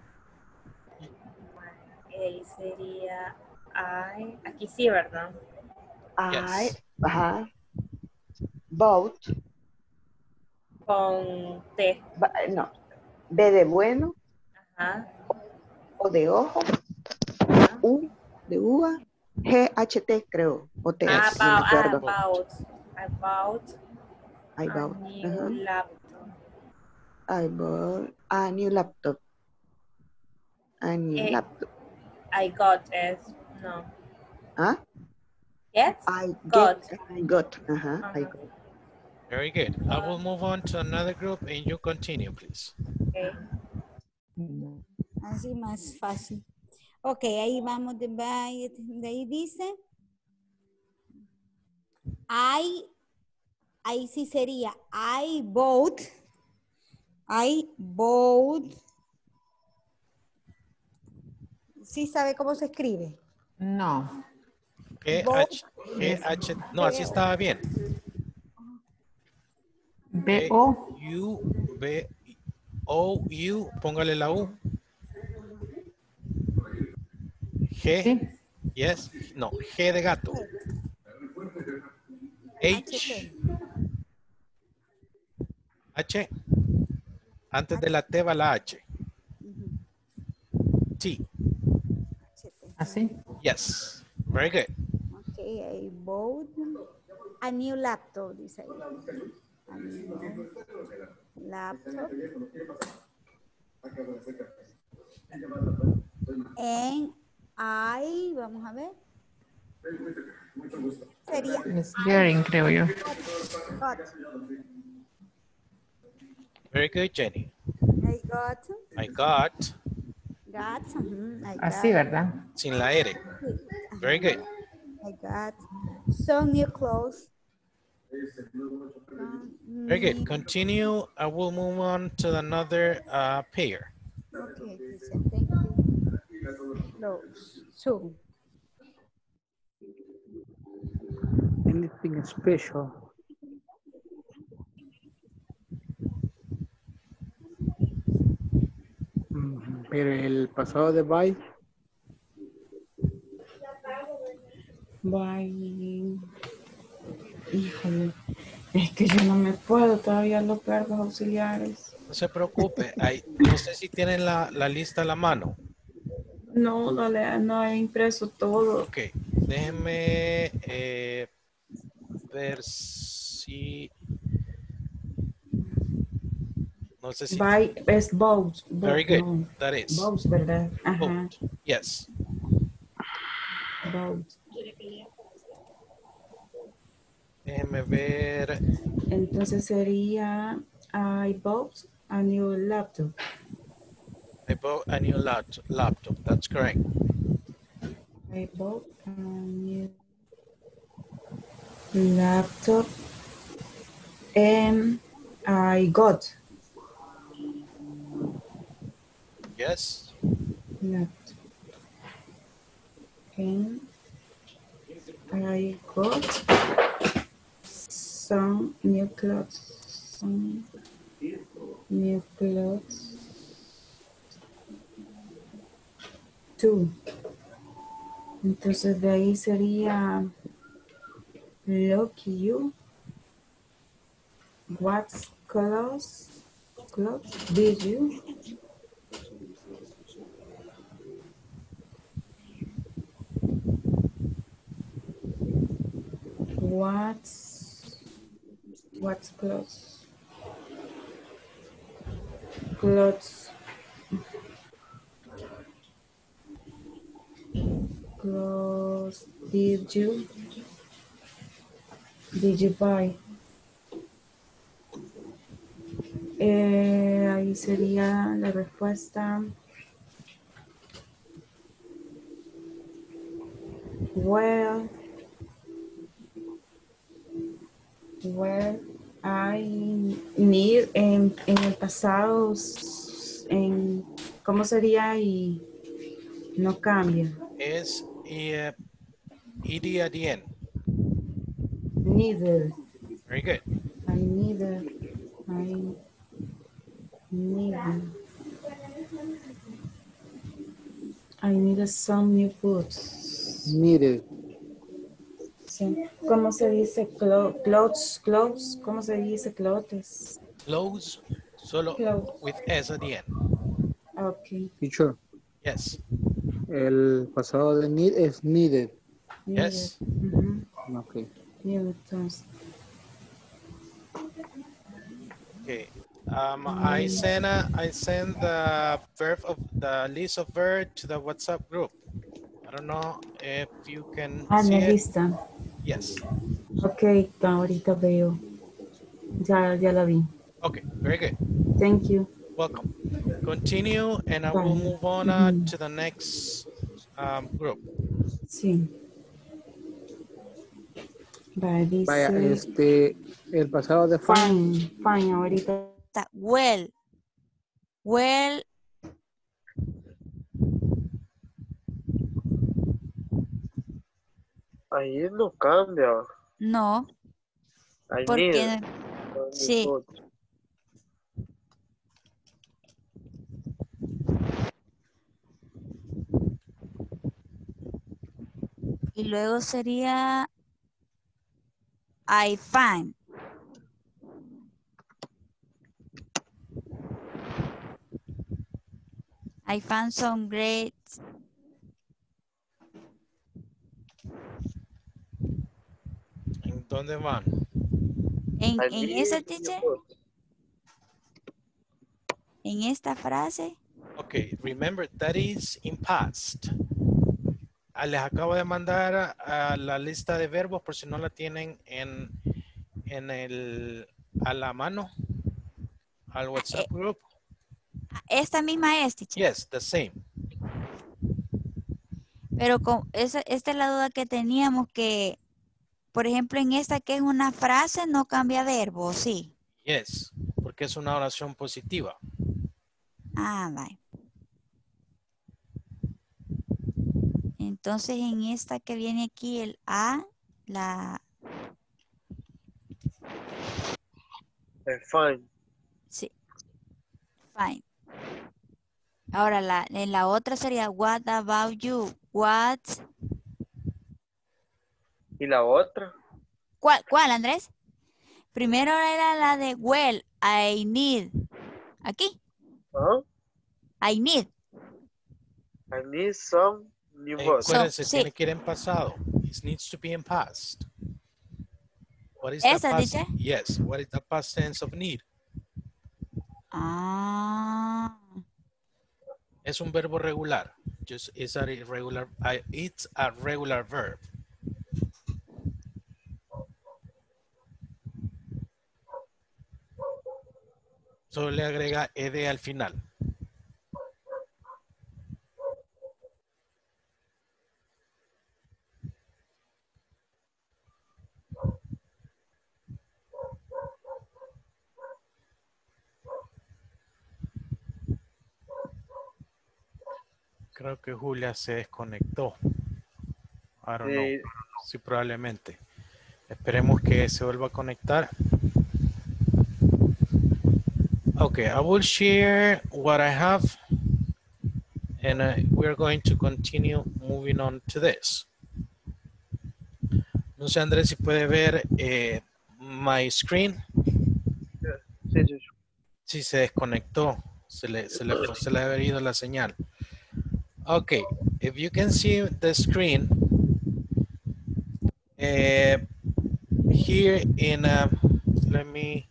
Y ahí sería I. Aquí sí, ¿verdad? I, Yes. ajá. Boat, Con T. ba- no. B de bueno, Ajá. O de ojo, Ajá. U de uva, G, H, T, creo, o T, Ah, Yes. no me about, ah, acuerdo. about, about I a bought, new ajá. laptop. I bought a new laptop. A new Eh, laptop. I got it. No. ¿Ah? Get? I Got. get, I got, ajá, I Ajá. got. Very good. I will move on to another group and you continue, please. Okay. Así más fácil. Ok, ahí vamos de, de ahí dice. I, ahí sí sería I bought. I bought. ¿Sí sabe cómo se escribe? No. G, Bought. H, G, H, no, así estaba bien. B O. U, B, O, U, póngale la U. G, Sí. yes, no, G de gato. H, H. H, antes de la T va la H. T, Así. yes, very good. Ok, I bought a new laptop, dice ahí. A new laptop. And I, vamos a ver. Sería Es getting, creo yo. got. Very good, Jenny. I got. I got, Got. mhm, I Así, got. ¿verdad? sin la R. Very good. I got some new clothes. Very good. Continue. I will move on to another uh, pair. Okay, teacher, thank you. Clothes. So, Anything special. Mm, Pero el pasado de buy, Bye. Híjole, es que yo no me puedo todavía los verbos auxiliares. No se preocupe. Hay, no sé si tienen la, la lista a la mano. No, no, le, no he impreso todo. Ok. Déjenme eh, ver si... No sé si... By es both. Very both, good. no. That is. Both, ¿verdad? Ajá. Both. Yes. Both. Déjenme ver. Entonces sería I bought a new laptop. I bought a new laptop. laptop. That's correct. I bought a new laptop and I got Yes. laptop and I got some new clothes. Some new clothes. two. Entonces de ahí sería look you. What clothes, clothes did you? What, what clothes? Clothes. Clothes did you? Did you buy? Eh, ahí sería la respuesta. Well, well, I need en, en el pasado, en, ¿cómo sería? Y no cambia. Es eh, ed at the end. Neither. Very good. I neither. I neither. I needed some new boots. Needed. Sí. ¿Cómo se dice clo clothes? Clothes. ¿Cómo se dice clothes? Clothes, solo Clothes. with S at the end. Okay. Teacher, Yes. el pasado de need es needed. Yes. Mhm. Ok. Needed, entonces. Okay. Um, I send a, I send the verb of the list of verbs to the WhatsApp group. I don't know if you can Ah, see la it. lista. Yes. Ok, ahorita veo. Ya, ya la vi. Okay. Very good. Thank you. Welcome. Continue, and I will Bye. move on uh, Mhm. to the next um, group. Sí. Vale, dice. Vaya, este, el pasado de fine. Fine, fine, ahorita. Está well. Well, Ahí no cambia. no. I need. Porque, I need sí. both. Y luego sería I find. I found some great. ¿En dónde van? En, I en need esa new teacher, boots. en esta frase, Okay, remember that is in past. Ah, les acabo de mandar a, a la lista de verbos por si no la tienen en, en el, a la mano, al WhatsApp group. esta misma es, teacher. Yes, the same. Pero con esa, esta es la duda que teníamos que, por ejemplo, en esta que es una frase, no cambia verbo, ¿sí? Yes, porque es una oración positiva. Ah, vale. Entonces, en esta que viene aquí, el A, la... Eh, fine. Sí. Fine. Ahora, la, en la otra sería, what about you? What... ¿Y la otra? ¿Cuál, cuál, Andrés? Primero era la de, well, I need. Aquí. ¿Ah? I need. I need some new Eh, boots. acuérdense, sí. tiene que ir en pasado. It needs to be in past. What is ¿Esa, the past? dice? Yes, what is the past tense of need? Ah. Es un verbo regular. Just it's a regular. I, it's a regular verb. Solo le agrega ed al final. Creo que Julia se desconectó. I don't know. Sí. Sí, probablemente. Esperemos que se vuelva a conectar. Okay, I will share what I have And uh, we're going to continue moving on to this. No sé, Andrés, si puede ver eh, my screen. Sí, sí. Sí, se desconectó. Se le, se le, fue, se le ha haber la señal. Okay, if you can see the screen, uh, here in, uh, let me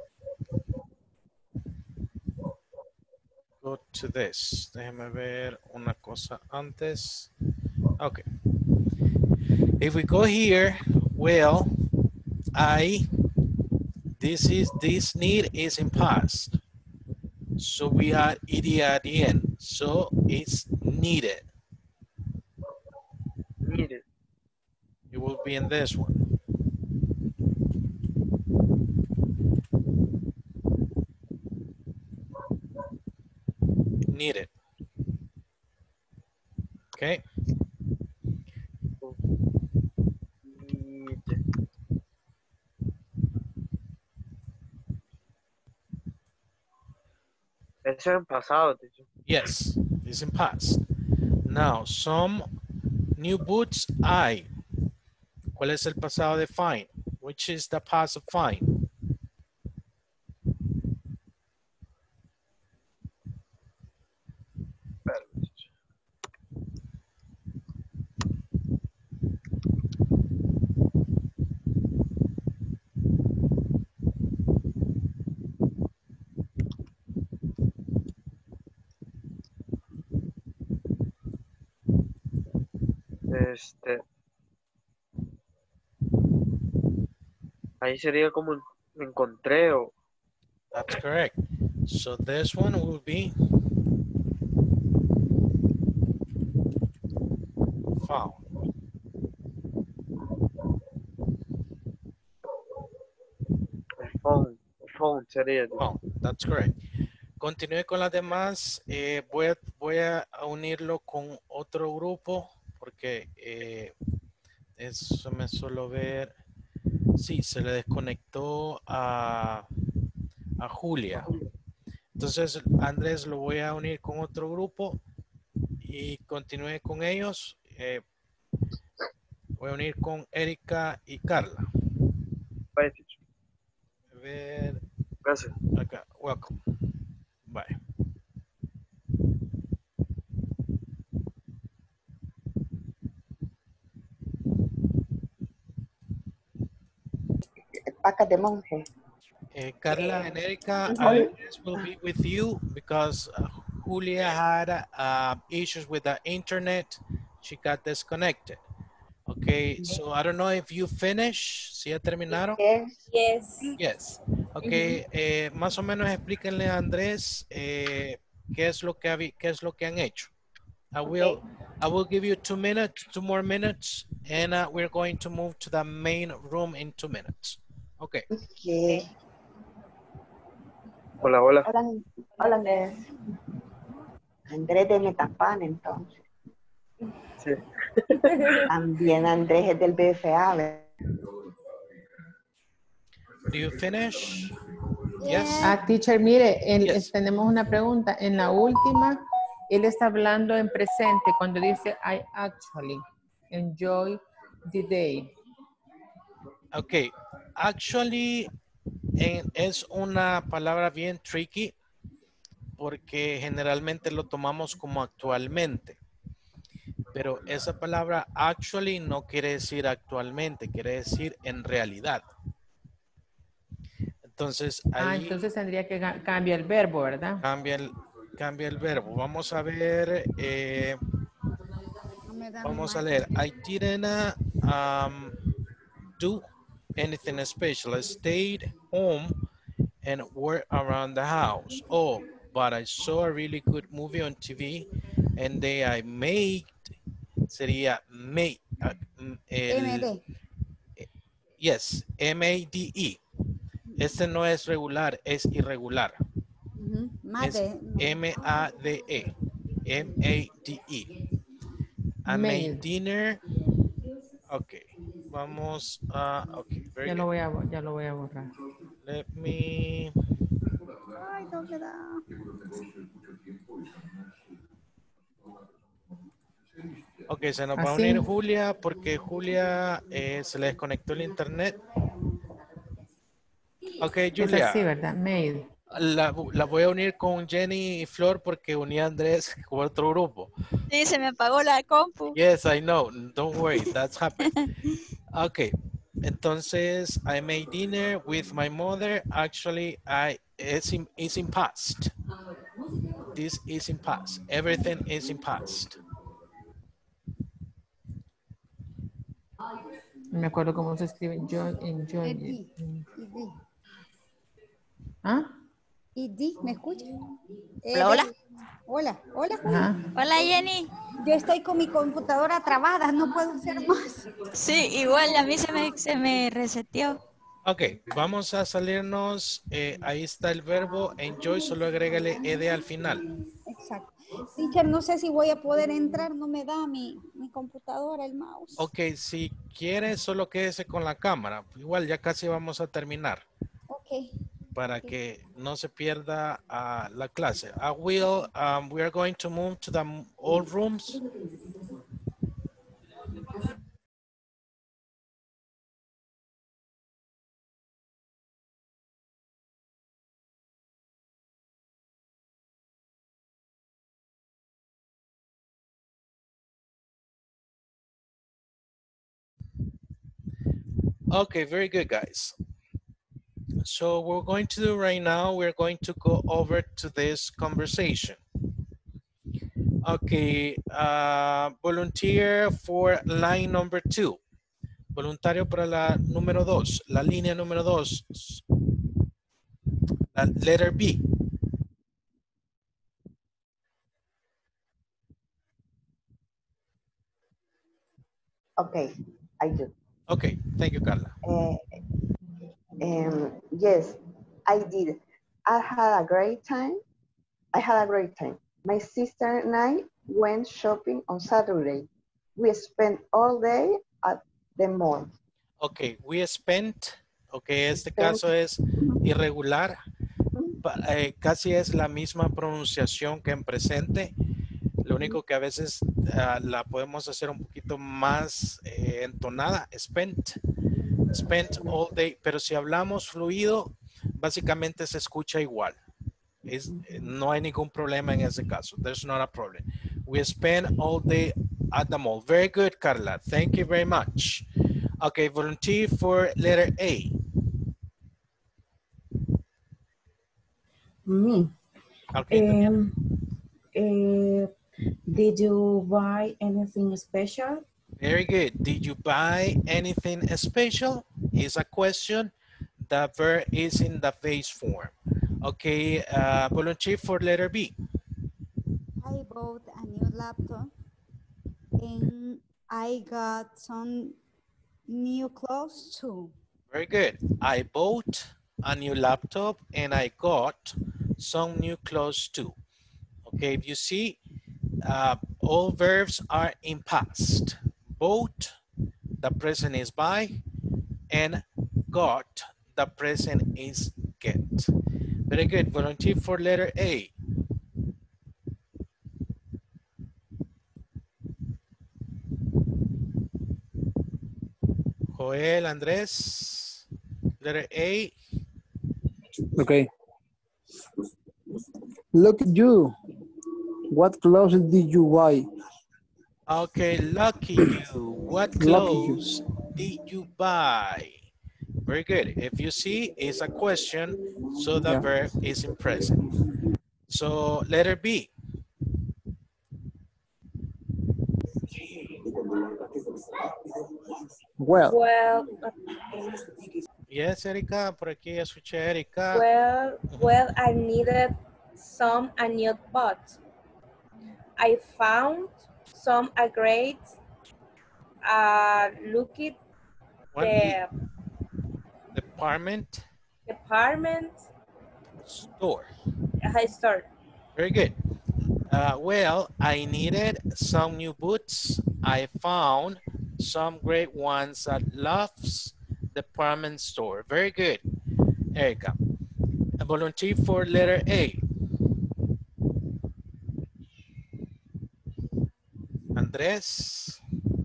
go to this. Déjeme ver una cosa antes. Okay. If we go here, well, I, this is, this need is in past. So we add ed at the end. So it's needed. Needed. It will be in this one. Needed. Okay. Needed. Eso es en pasado, teacher. Yes, it's in past. Now, some new boots I. ¿Cuál es el pasado de find? Which is the past of find? Este. Ahí sería como encontré o. That's correct. So this one will be found. Found. Found sería. Found. That's correct. Continúe con las demás. Eh, voy, a, voy a unirlo con otro grupo porque eh, eso me suelo ver. Sí, se le desconectó a, a Julia. Entonces, Andrés, lo voy a unir con otro grupo y continúe con ellos. Eh, voy a unir con Erika y Carla. Bye, teacher. A ver. Gracias. Acá, welcome. Bye. Pacas de monje. Uh, Carla and Erica, Mm-hmm. Andres will be with you because uh, Julia had uh, issues with the internet. She got disconnected. Okay, so I don't know if you finish. ¿Sí ya terminaron? Yes. Yes. Yes. Okay, eh, más o menos explíquenle a Andrés eh, qué es lo que habi- qué es lo que han hecho. I will I will give you two minutes, two more minutes, and uh, we're going to move to the main room in two minutes. Okay. Okay. Hola, hola. Hola, hola Andrés. Andrés de Metapan, entonces. Sí. También Andrés es del B F A. ¿verdad? Do you finish? Yes. Ah, teacher, mire, en- Yes. tenemos una pregunta. En la última, él está hablando en presente cuando dice I actually enjoy the day. Okay. Actually, en- es una palabra bien tricky porque generalmente lo tomamos como actualmente. Pero esa palabra actually no quiere decir actualmente, quiere decir en realidad. Entonces Ah, ahí entonces tendría que ga- cambiar el verbo, ¿verdad? cambia el, cambia el verbo. Vamos a ver, eh, vamos a leer. I didn't um, do anything special. I stayed home and worked around the house. Oh, but I saw a really good movie on T V and then I made, sería made, uh, mm, el- M D. yes, M A D E. Este no es regular, es irregular. Ujú. Más Es de. M A D E. M A D E. I made Made. dinner. Ok. Vamos a. Ok, very Ya lo good. voy a, bo- ya lo voy a borrar. Let me. Ay, ¿dónde da? Ok, se nos va a Así. unir Julia porque Julia eh, se le desconectó el internet. Ok, Es Julia. así, ¿verdad? Made. La, la voy a unir con Jenny y Flor porque uní a Andrés con otro grupo. Sí, se me apagó la compu. Yes, I know. Don't worry, that's happened. Okay, entonces I made dinner with my mother. Actually, I it's in, it's in past. This is in past. Everything is in past. No me acuerdo cómo se escribe. Enjoy, enjoy. Ed, Ed. ¿Ah? Ed, ¿me escucha? Hola, hola. Hola, hola. Ajá. Hola, Jenny. Yo estoy con mi computadora trabada, no puedo hacer más. Sí, igual a mí se me, se me reseteó. Ok, vamos a salirnos. Eh, ahí está el verbo enjoy, solo agrégale ed al final. Exacto. Teacher, no sé si voy a poder entrar, no me da mi, mi computadora, el mouse. Ok, si quiere, solo quédese con la cámara. Igual ya casi vamos a terminar. Ok. Para que no se pierda uh, la clase. I will, um, we are going to move to the all rooms. Okay, very good, guys. So what we're going to do right now, we're going to go over to this conversation. Okay, uh, volunteer for line number two. Voluntario para la número dos, la línea número dos, la letter B. Okay, I do. Okay, thank you, Carla. Uh, um, yes, I did. I had a great time. I had a great time. My sister and I went shopping on Saturday. We spent all day at the mall. Okay, we spent, okay, este Spent. caso es irregular, eh, casi es la misma pronunciación que en presente, lo único que a veces uh, la podemos hacer un poquito más eh, entonada, spent, spent all day, pero si hablamos fluido, básicamente se escucha igual. Es, no hay ningún problema en ese caso. There's not a problem. We spent all day at the mall. Very good, Carla. Thank you very much. Okay, volunteer for letter A. Me. Okay. Um, uh, did you buy anything special? Very good. Did you buy anything special? Is a question. The verb is in the base form. Okay, uh, volunteer for letter B. I bought a new laptop and I got some new clothes too. Very good. I bought a new laptop and I got some new clothes too. Okay, if you see, uh, all verbs are in past. Bought, the present is buy, and got, the present is get. Very good. Volunteer for letter A. Joel, Andrés, letter A. Okay. Look at you. What clothes did you buy? Okay, lucky you. What clothes did you buy? Very good. If you see, it's a question, so the Yeah. verb is in present. So letter B. Well, Well, Yes, Erika, por aquí escuché a Erika. well, well, I needed some a new pot. I found some a great uh, look at One the department department store. uh, store. Very good. Uh, well, I needed some new boots. I found some great ones at Love's department store. Very good, Erika. A volunteer for letter A. Andrés.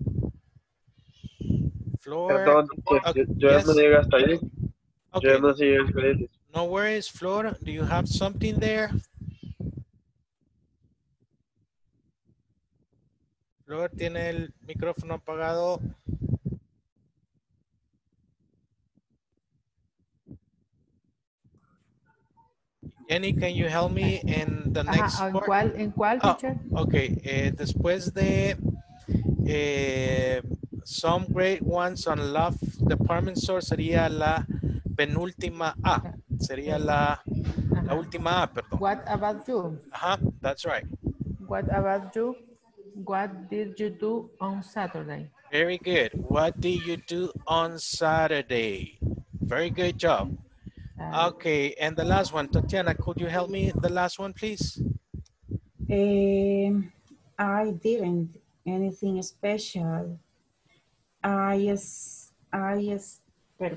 Flor. Perdón, Okay, yo ya yes. no llegué hasta ahí. Okay. Yo ya no sigo escribiendo. No worries, Flor. Do you have something there? Flor tiene el micrófono apagado. Jenny, can you help me in the next Ajá, ¿en part? cuál, en cuál, Ah, teacher? ok, eh, después de eh, some great ones on love department store sería la penúltima A. Sería la, la Ajá. última A, perdón. What about you? Ajá, that's right. What about you? What did you do on Saturday? Very good. What did you do on Saturday? Very good job. Okay, and the last one, Tatiana, could you help me? The last one, please. Um, I didn't anything special. I just, I just, pero,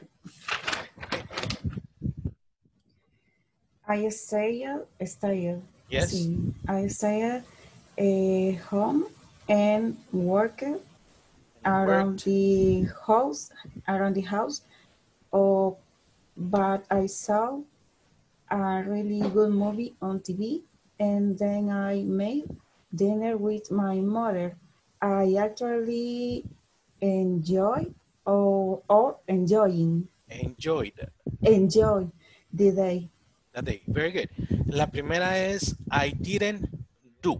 I stayed, stayed. Yes. Sí, I stayed uh, home and worked around Worked. the house, around the house. Oh, but I saw a really good movie on T V, and then I made dinner with my mother. I actually enjoy or, or enjoying Enjoyed enjoy the day. that day. Very good. La primera es I didn't do.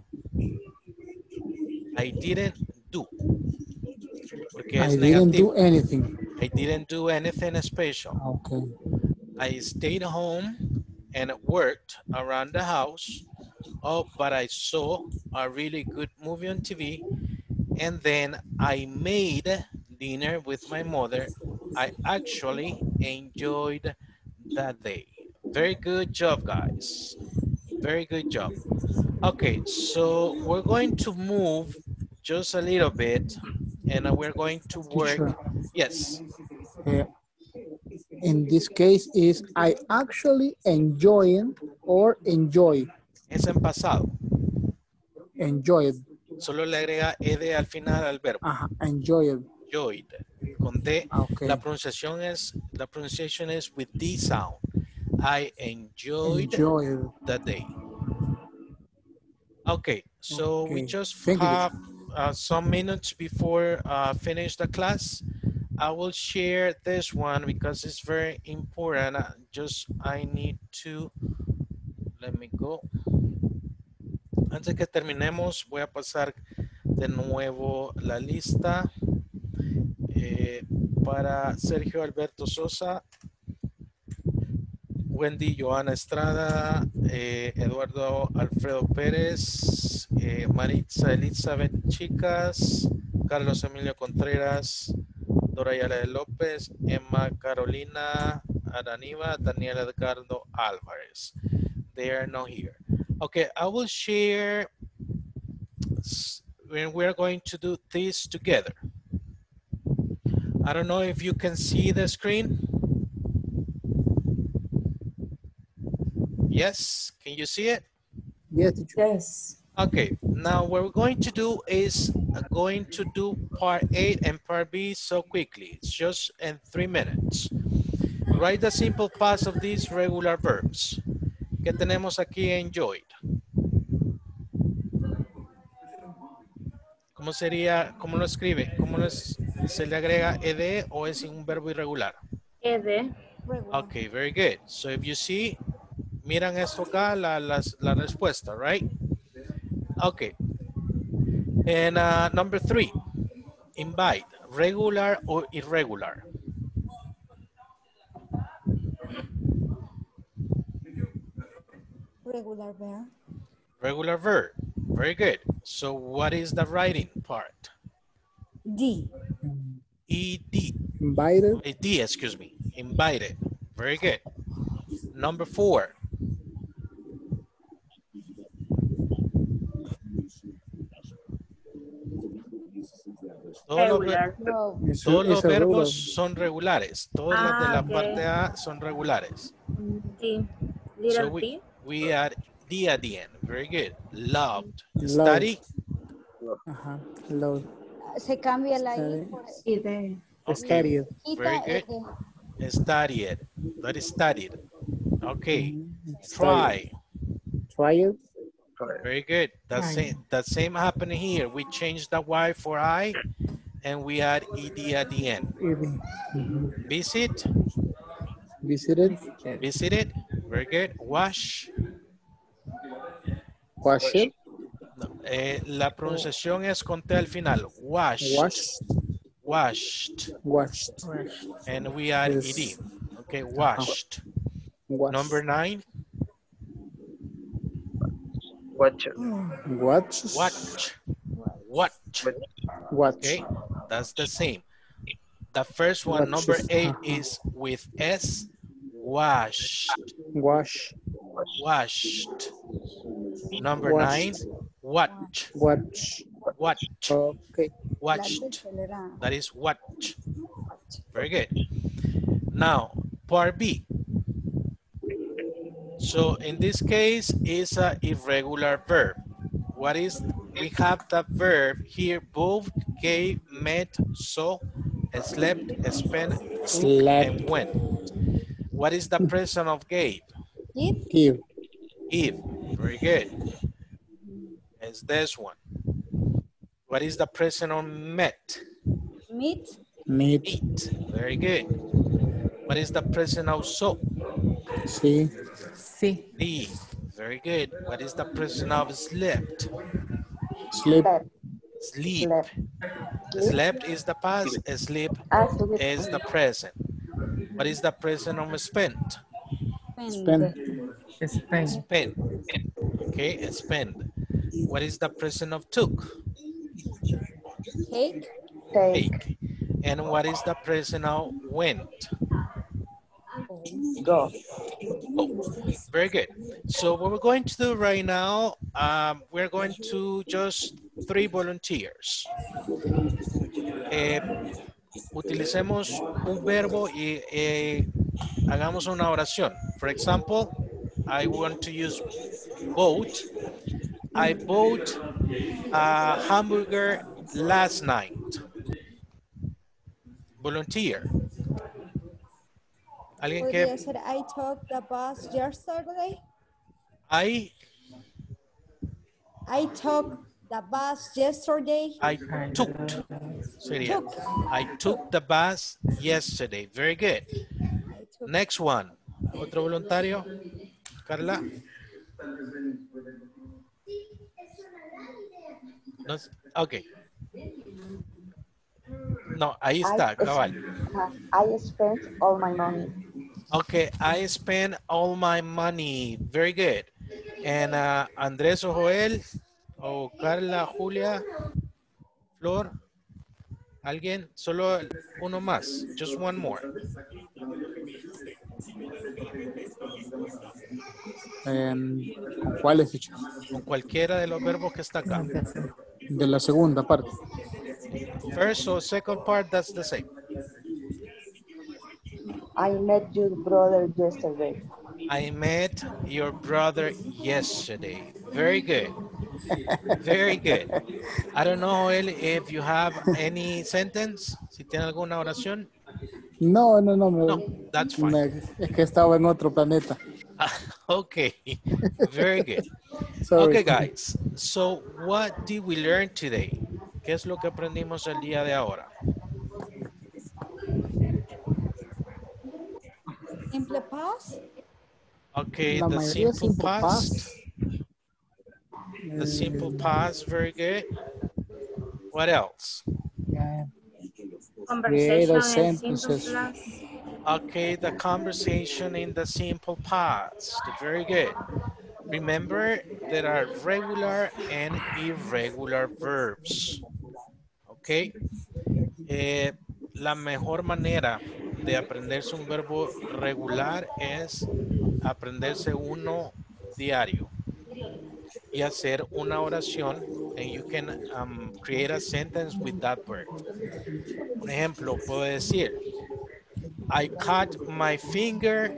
I didn't do. Porque I es didn't negativo. do anything. I didn't do anything special. Okay. I stayed home and worked around the house. Oh, but I saw a really good movie on T V. And then I made dinner with my mother. I actually enjoyed that day. Very good job, guys. Very good job. Okay, so we're going to move just a little bit and we're going to work. Teacher. Yes. Uh, in this case is I actually enjoying or enjoy. Es en pasado. Enjoyed. Solo le agrega ed al final al verbo. Ajá, enjoyed. Enjoyed. Con D. Okay. La pronunciación es, la pronunciation is with D sound. I enjoyed, enjoyed. the day. Okay, so Okay. we just Thank you. have uh, some minutes before uh, finish the class. I will share this one because it's very important. Uh, Just I need to, let me go. Antes que terminemos, voy a pasar de nuevo la lista eh, para Sergio Alberto Sosa, Wendy Joana Estrada, eh, Eduardo Alfredo Pérez, eh, Maritza Elizabeth Chicas, Carlos Emilio Contreras, Dora Ayala de López, Emma Carolina Araniva, Daniel Edgardo Álvarez. They are not here. Okay, I will share when we're going to do this together. I don't know if you can see the screen. Yes, can you see it? Yes, teacher. Yes. Okay, now what we're going to do is uh, going to do part A and part B so quickly. It's just in three minutes. Write the simple past of these regular verbs. ¿Qué tenemos aquí? Enjoyed. ¿Cómo sería, cómo lo escribe? ¿Cómo es, se le agrega ed o es un verbo irregular? Ed. Okay, very good. So if you see, miran esto acá, la, las, la respuesta, right? Okay. And uh, number three, invite, regular or irregular? Regular verb. Regular verb. Very good. So what is the writing part? D. E D. Invited. A D, excuse me. Invited. Very good. Number four. Todos los, ver- Regular. Eso- todos los eso es verbos regular. son regulares. Todas las de Ah, la ok. parte A son regulares. D. Little So we, D. we add D at the end. Very good. Loved. Loved. Study. Ajá. Load. Se cambia la I Study. por Y de Okay, Studied. very quita good. ed. Studied. That is studied. Okay, Mhm. try. Tried. Very good. The same, the same happening here. We change the Y for I and we add ed at the end. Mhm. Visit, Visited. visited. Very good. Wash. Washed. No, eh, la pronunciación es con T al final. Washed. Washed. Washed. Washed. And we add Yes. ed. Okay, washed. Washed. Number nine. Watch. Watch. Watch. Watch. Watch. Okay, that's the same. The first one, Watch. number eight, Uh-huh. is with S. Washed. Wash. Washed. Number Washed. nine, watch. Watch. Watch. Okay. Watched. That is watch. Very good. Now, part B. So in this case, it's an irregular verb. What is, we have the verb here, both, gave, met, saw, slept, spent, took, Slept. and went. What is the present of gave? Give. Give. Give. Very good. It's this one. What is the present of met? Meet. Meet. Eat. Very good. What is the present of saw? See. Sí. See. Very good. What is the present of slept? Sleep. Sleep. Slept. Slept is the past, sleep Ah, sleep. is the present. What is the present of spent? Spend. Spain. Spent. Okay, spend. What is the present of took? Take. Take. Take. And what is the present of went? Go. Oh, very good. So what we're going to do right now, um, we're going to just three volunteers. Eh, utilicemos un verbo y eh, hagamos una oración. For example, I want to use bought. I bought a hamburger last night. Volunteer. ¿Alguien que Podría ser I took the bus yesterday. I I took the bus yesterday. I took sería I took the bus yesterday. Very good. I took- Next one. Otro voluntario. Carla. No, ok. No, ahí está, I, cabal. uh, I spent all my money. Okay, I spent all my money. Very good. And uh, Andrés o Joel, o Carla, Julia, Flor, alguien, solo uno más, just one more. Em, ¿Con cuáles, teacher? Con cualquiera de los verbos que está acá. De la segunda parte. First or second part, that's the same. I met your brother yesterday. I met your brother yesterday. Very good. Very good. I don't know, Joel, if you have any sentence, si tiene alguna oración. No, no, no. Me, No, that's fine. me- es que estaba en otro planeta. Okay, very good. Sorry. Okay, guys. So, what did we learn today? ¿Qué es lo que aprendimos el día de ahora? Simple past. Okay, La the mayoría simple simple past. past. The simple Eh, past, very good. What else? eh, Conversation Create and simple sentences. plus. Okay, the conversation in the simple past. Very good. Remember, there are regular and irregular verbs. Okay. Eh, la mejor manera de aprenderse un verbo regular es aprenderse uno diario y hacer una oración, and you can um, create a sentence with that verb. Por ejemplo, puedo decir, I cut my finger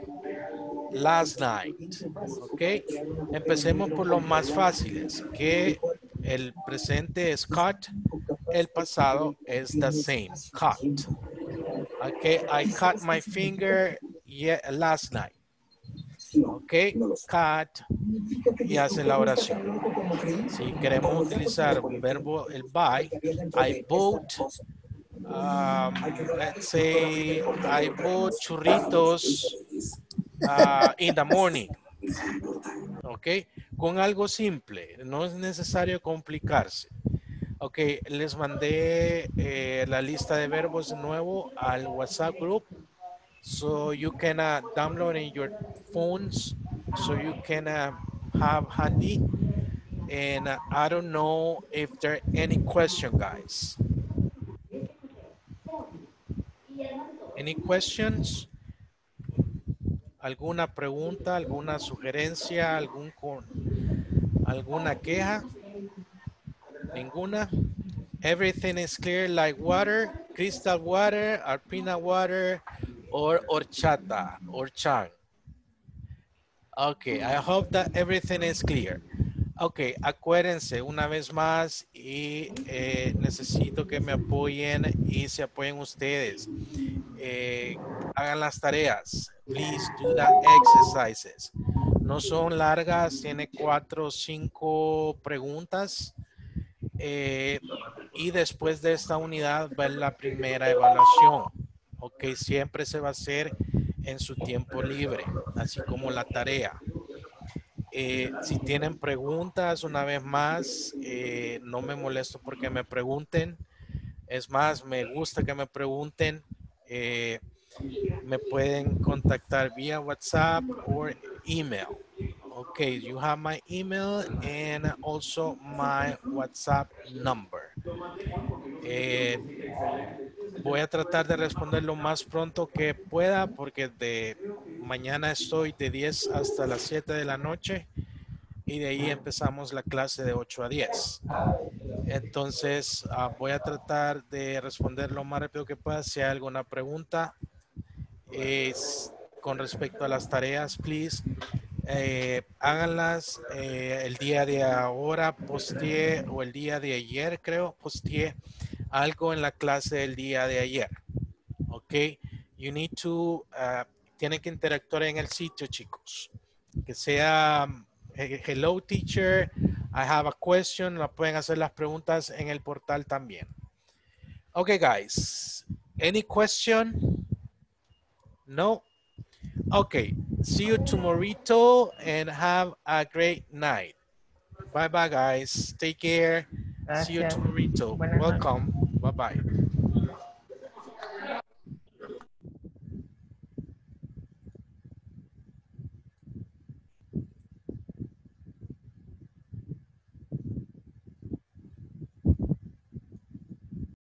last night. Ok, empecemos por los más fáciles. ¿Qué El presente es cut. El pasado es the same, cut. Okay, I cut my finger yeah, last night. Okay, cut y hace la oración. Si queremos utilizar un verbo, el buy, I bought, um, let's say, I bought churritos uh, in the morning. Ok, con algo simple, no es necesario complicarse. Ok, les mandé eh, la lista de verbos de nuevo al WhatsApp group. So you can uh, download in your phones, so you can uh, have handy. And uh, I don't know if there are any question, guys. Any questions? ¿Alguna pregunta, alguna sugerencia, algún con, alguna queja? Ninguna. Everything is clear like water, crystal water, alpina water, or horchata, or chan. Okay, I hope that everything is clear. Ok, acuérdense una vez más y eh, necesito que me apoyen y se apoyen ustedes. Eh, hagan las tareas. Please do the exercises. No son largas, tiene cuatro o cinco preguntas. Eh, y después de esta unidad va la primera evaluación. Ok, siempre se va a hacer en su tiempo libre, así como la tarea. Eh, si tienen preguntas, una vez más, eh, no me molesto porque me pregunten. Es más, me gusta que me pregunten. Eh, me pueden contactar vía WhatsApp o email. Okay, you have my email and also my WhatsApp number. Eh, voy a tratar de responder lo más pronto que pueda porque de mañana estoy de diez hasta las siete de la noche. Y de ahí empezamos la clase de ocho a diez. Entonces, uh, voy a tratar de responder lo más rápido que pueda. Si hay alguna pregunta es, con respecto a las tareas, please, eh, háganlas. Eh, el día de ahora posteé, o el día de ayer creo, posteé algo en la clase del día de ayer. Ok, you need to, uh, tienen que interactuar en el sitio, chicos. Que sea... Hello teacher, I have a question. La pueden hacer las preguntas en el portal también. Okay, guys. Any question? No? Okay. See you tomorrow and have a great night. Bye bye, guys. Take care. Gracias. See you tomorrow. Buenas noches. Welcome. Bye bye.